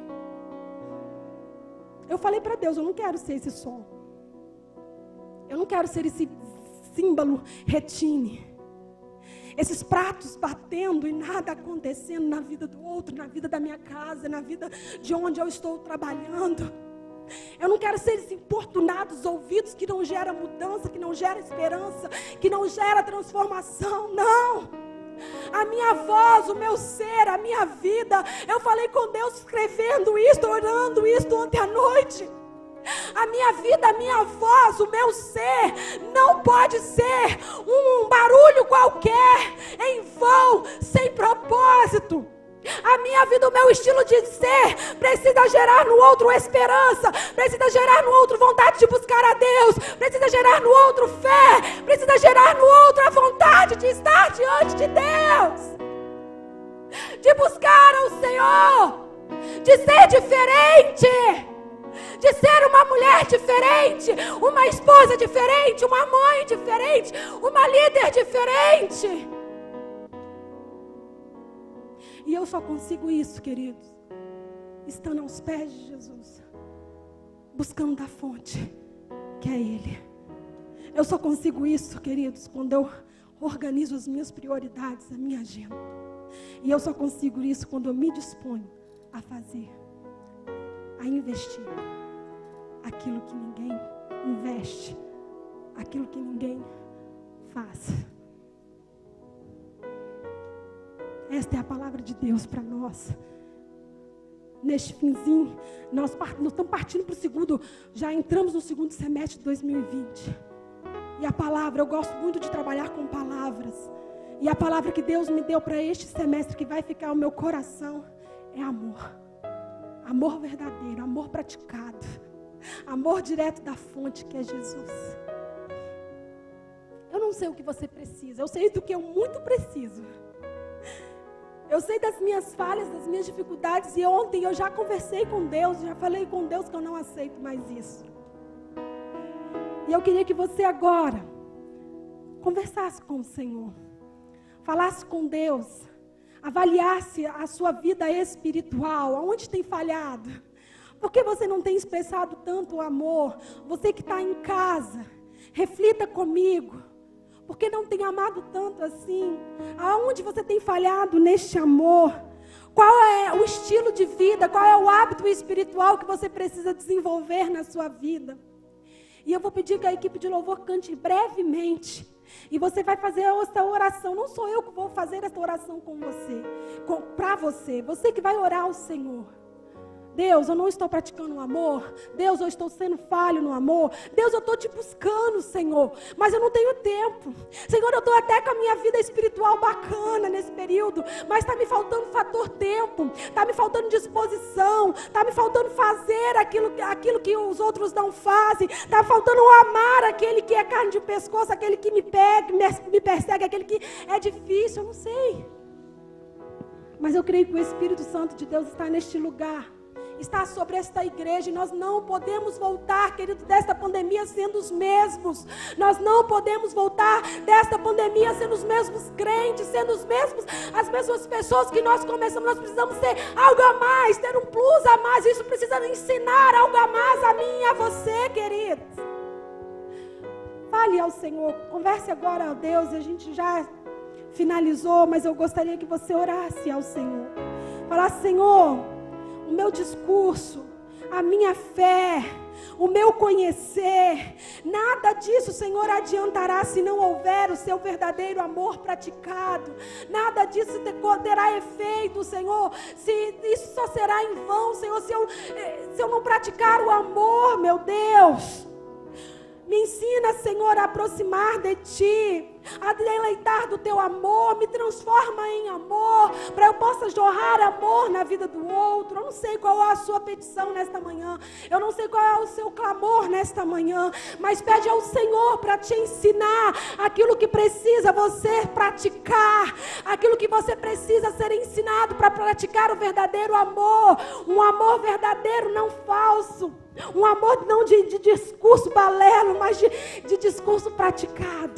Eu falei para Deus, eu não quero ser esse som. Eu não quero ser esse símbolo retine. Esses pratos batendo e nada acontecendo na vida do outro, na vida da minha casa, na vida de onde eu estou trabalhando. Eu não quero ser esses importunados ouvidos que não gera mudança, que não gera esperança, que não gera transformação, não. A minha voz, o meu ser, a minha vida. Eu falei com Deus escrevendo isto, orando isto ontem à noite. A minha vida, a minha voz, o meu ser não pode ser um barulho qualquer, em vão, sem propósito. A minha vida, o meu estilo de ser precisa gerar no outro esperança, precisa gerar no outro vontade de buscar a Deus, precisa gerar no outro fé, precisa gerar no outro a vontade de estar diante de Deus, de buscar ao Senhor, de ser diferente, de ser uma mulher diferente, uma esposa diferente, uma mãe diferente, uma líder diferente. E eu só consigo isso, queridos, estando aos pés de Jesus, buscando da fonte, que é Ele. Eu só consigo isso, queridos, quando eu organizo as minhas prioridades, a minha agenda. E eu só consigo isso quando eu me disponho a fazer, a investir aquilo que ninguém investe, aquilo que ninguém faz. Esta é a palavra de Deus para nós. Neste finzinho, nós, nós estamos partindo para o segundo, já entramos no segundo semestre de dois mil e vinte. E a palavra, eu gosto muito de trabalhar com palavras. E a palavra que Deus me deu para este semestre, que vai ficar no meu coração, é amor. Amor verdadeiro, amor praticado. Amor direto da fonte, que é Jesus. Eu não sei o que você precisa, eu sei do que eu muito preciso. Eu sei das minhas falhas, das minhas dificuldades. E ontem eu já conversei com Deus, já falei com Deus que eu não aceito mais isso. E eu queria que você agora conversasse com o Senhor, falasse com Deus, avaliasse a sua vida espiritual, aonde tem falhado. Por que você não tem expressado tanto o amor? Você que está em casa, reflita comigo. Por que não tem amado tanto assim? Aonde você tem falhado neste amor? Qual é o estilo de vida? Qual é o hábito espiritual que você precisa desenvolver na sua vida? E eu vou pedir que a equipe de louvor cante brevemente. E você vai fazer essa oração. Não sou eu que vou fazer essa oração com você, para você. Você que vai orar ao Senhor. Deus, eu não estou praticando o amor. Deus, eu estou sendo falho no amor. Deus, eu estou te buscando, Senhor, mas eu não tenho tempo. Senhor, eu estou até com a minha vida espiritual bacana nesse período, mas está me faltando fator tempo, está me faltando disposição, está me faltando fazer aquilo, aquilo que os outros não fazem, está faltando amar aquele que é carne de pescoço, aquele que me pega, me persegue, aquele que é difícil, eu não sei. Mas eu creio que o Espírito Santo de Deus está neste lugar. está sobre esta igreja, e nós não podemos voltar, querido, desta pandemia sendo os mesmos. Nós não podemos voltar desta pandemia sendo os mesmos crentes, sendo os mesmos, as mesmas pessoas que nós começamos. Nós precisamos ter algo a mais, ter um plus a mais. Isso precisa ensinar algo a mais a mim e a você, queridos. Fale ao Senhor, converse agora a Deus. A gente já finalizou, mas eu gostaria que você orasse ao Senhor. Falasse: Senhor, o meu discurso, a minha fé, o meu conhecer, nada disso, Senhor, adiantará se não houver o seu verdadeiro amor praticado. Nada disso terá efeito, Senhor, se isso só será em vão, Senhor, se eu, se eu não praticar o amor, meu Deus. Me ensina, Senhor, a aproximar de Ti, a deleitar do Teu amor. Me transforma em amor, para eu possa jorrar amor na vida do outro. Eu não sei qual é a sua petição nesta manhã, eu não sei qual é o seu clamor nesta manhã, mas pede ao Senhor para te ensinar aquilo que precisa você praticar, aquilo que você precisa ser ensinado para praticar o verdadeiro amor, um amor verdadeiro, não falso. Um amor não de, de discurso balelo, mas de, de discurso praticado.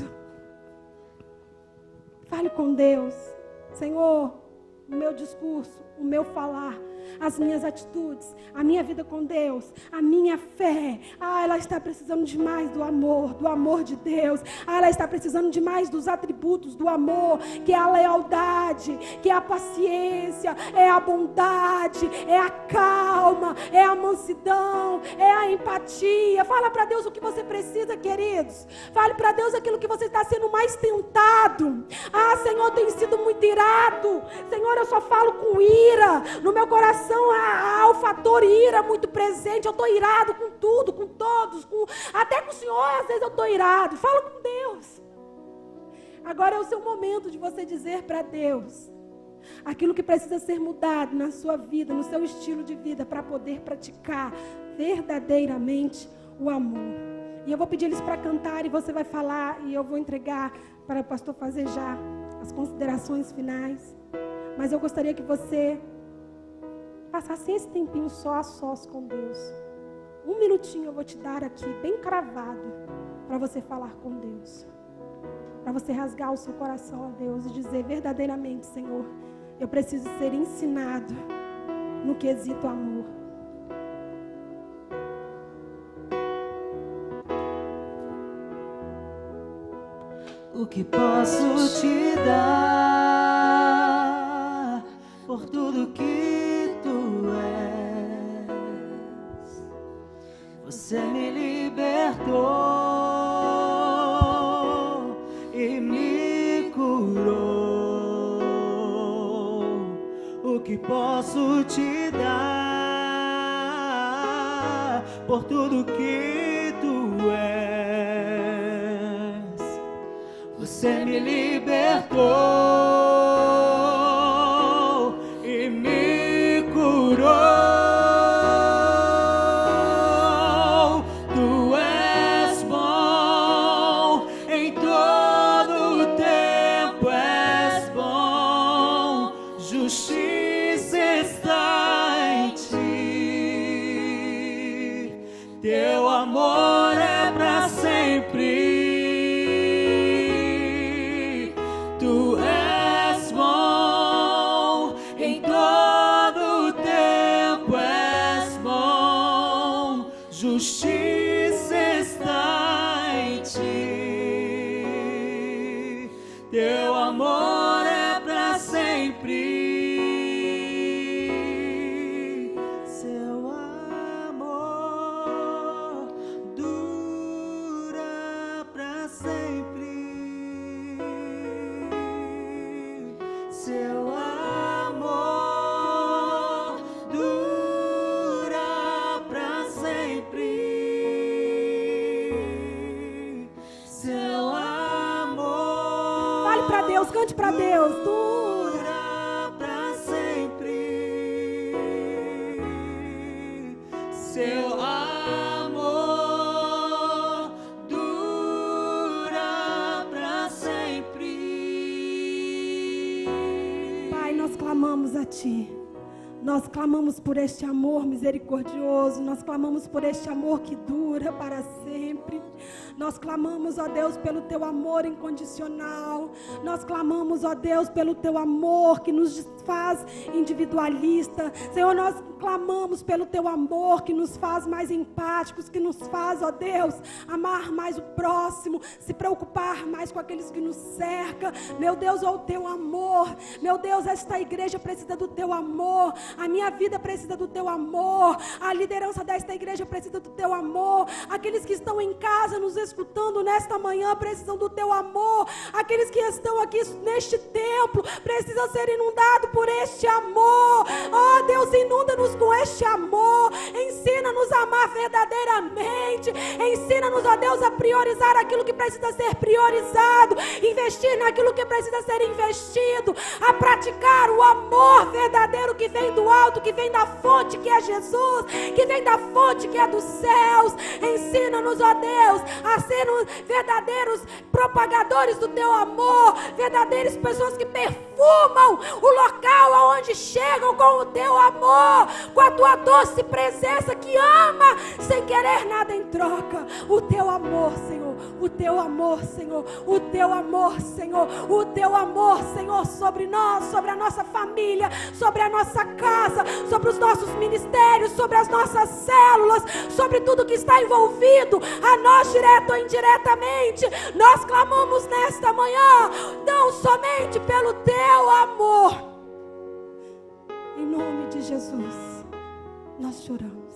Fale com Deus: Senhor, o meu discurso, o meu falar, as minhas atitudes, a minha vida com Deus, a minha fé, ah, ela está precisando demais do amor, do amor de Deus. Ah, ela está precisando demais dos atributos do amor, que é a lealdade, que é a paciência, é a bondade, é a calma, é a mansidão, é a empatia. Fala para Deus o que você precisa, queridos. Fale para Deus aquilo que você está sendo mais tentado. Ah, Senhor, tem sido muito irado. Senhor, eu só falo com ira. No meu coração há, há o fator ira muito presente. Eu estou irado com tudo, com todos, com, até com o Senhor às vezes eu estou irado. Fala com Deus. Agora é o seu momento de você dizer para Deus aquilo que precisa ser mudado na sua vida, no seu estilo de vida, para poder praticar verdadeiramente o amor. E eu vou pedir eles para cantar e você vai falar, e eu vou entregar para o pastor fazer já as considerações finais. Mas eu gostaria que você passasse esse tempinho só a sós com Deus. Um minutinho eu vou te dar aqui, bem cravado, para você falar com Deus. Para você rasgar o seu coração a Deus e dizer verdadeiramente: Senhor, eu preciso ser ensinado no quesito amor. O que posso te dar por tudo que tu és? Você me libertou e me curou. O que posso te dar por tudo que tu és? Você me libertou e me curou. Tu és bom, em todo o tempo és bom. Justiça está em ti. Teu amor é para sempre. Justiça está em ti, teu amor é para sempre, seu amor dura para sempre, seu amor. Cante para Deus, dura para sempre, seu amor dura para sempre. Pai, nós clamamos a Ti, Nós clamamos por este amor misericordioso, nós clamamos por este amor que dura para sempre. Nós clamamos, ó Deus, pelo teu amor incondicional. Nós clamamos, ó Deus, pelo teu amor que nos faz individualista. Senhor, nós clamamos pelo teu amor que nos faz mais empáticos, que nos faz, ó Deus, amar mais o próximo, se preocupar mais com aqueles que nos cercam. Meu Deus, ó o teu amor. Meu Deus, esta igreja precisa do teu amor. A minha vida precisa do teu amor. A liderança desta igreja precisa do teu amor. Aqueles que estão em casa nos escutando nesta manhã precisam do teu amor. Aqueles que estão aqui neste templo precisam ser inundados por este amor. Oh Deus, inunda-nos com este amor. Ensina-nos a amar verdadeiramente. Ensina-nos, ó Deus, a priorizar aquilo que precisa ser priorizado, investir naquilo que precisa ser investido, a praticar o amor verdadeiro que vem do alto, que vem da fonte que é Jesus, que vem da fonte que é dos céus. Ensina-nos, ó Deus, a sermos verdadeiros propagadores do teu amor, verdadeiras pessoas que perfumam o local aonde chegam com o teu amor, com a tua doce presença que ama sem querer nada em troca. O teu amor, Senhor, o teu amor, Senhor, o teu amor, Senhor, o teu amor, Senhor, sobre nós, sobre a nossa família, sobre a nossa casa, sobre os nossos ministérios, sobre as nossas células, sobre tudo que está envolvido a nós, direto ou indiretamente. Nós clamamos nesta manhã, não somente pelo teu amor. Em nome de Jesus, nós choramos.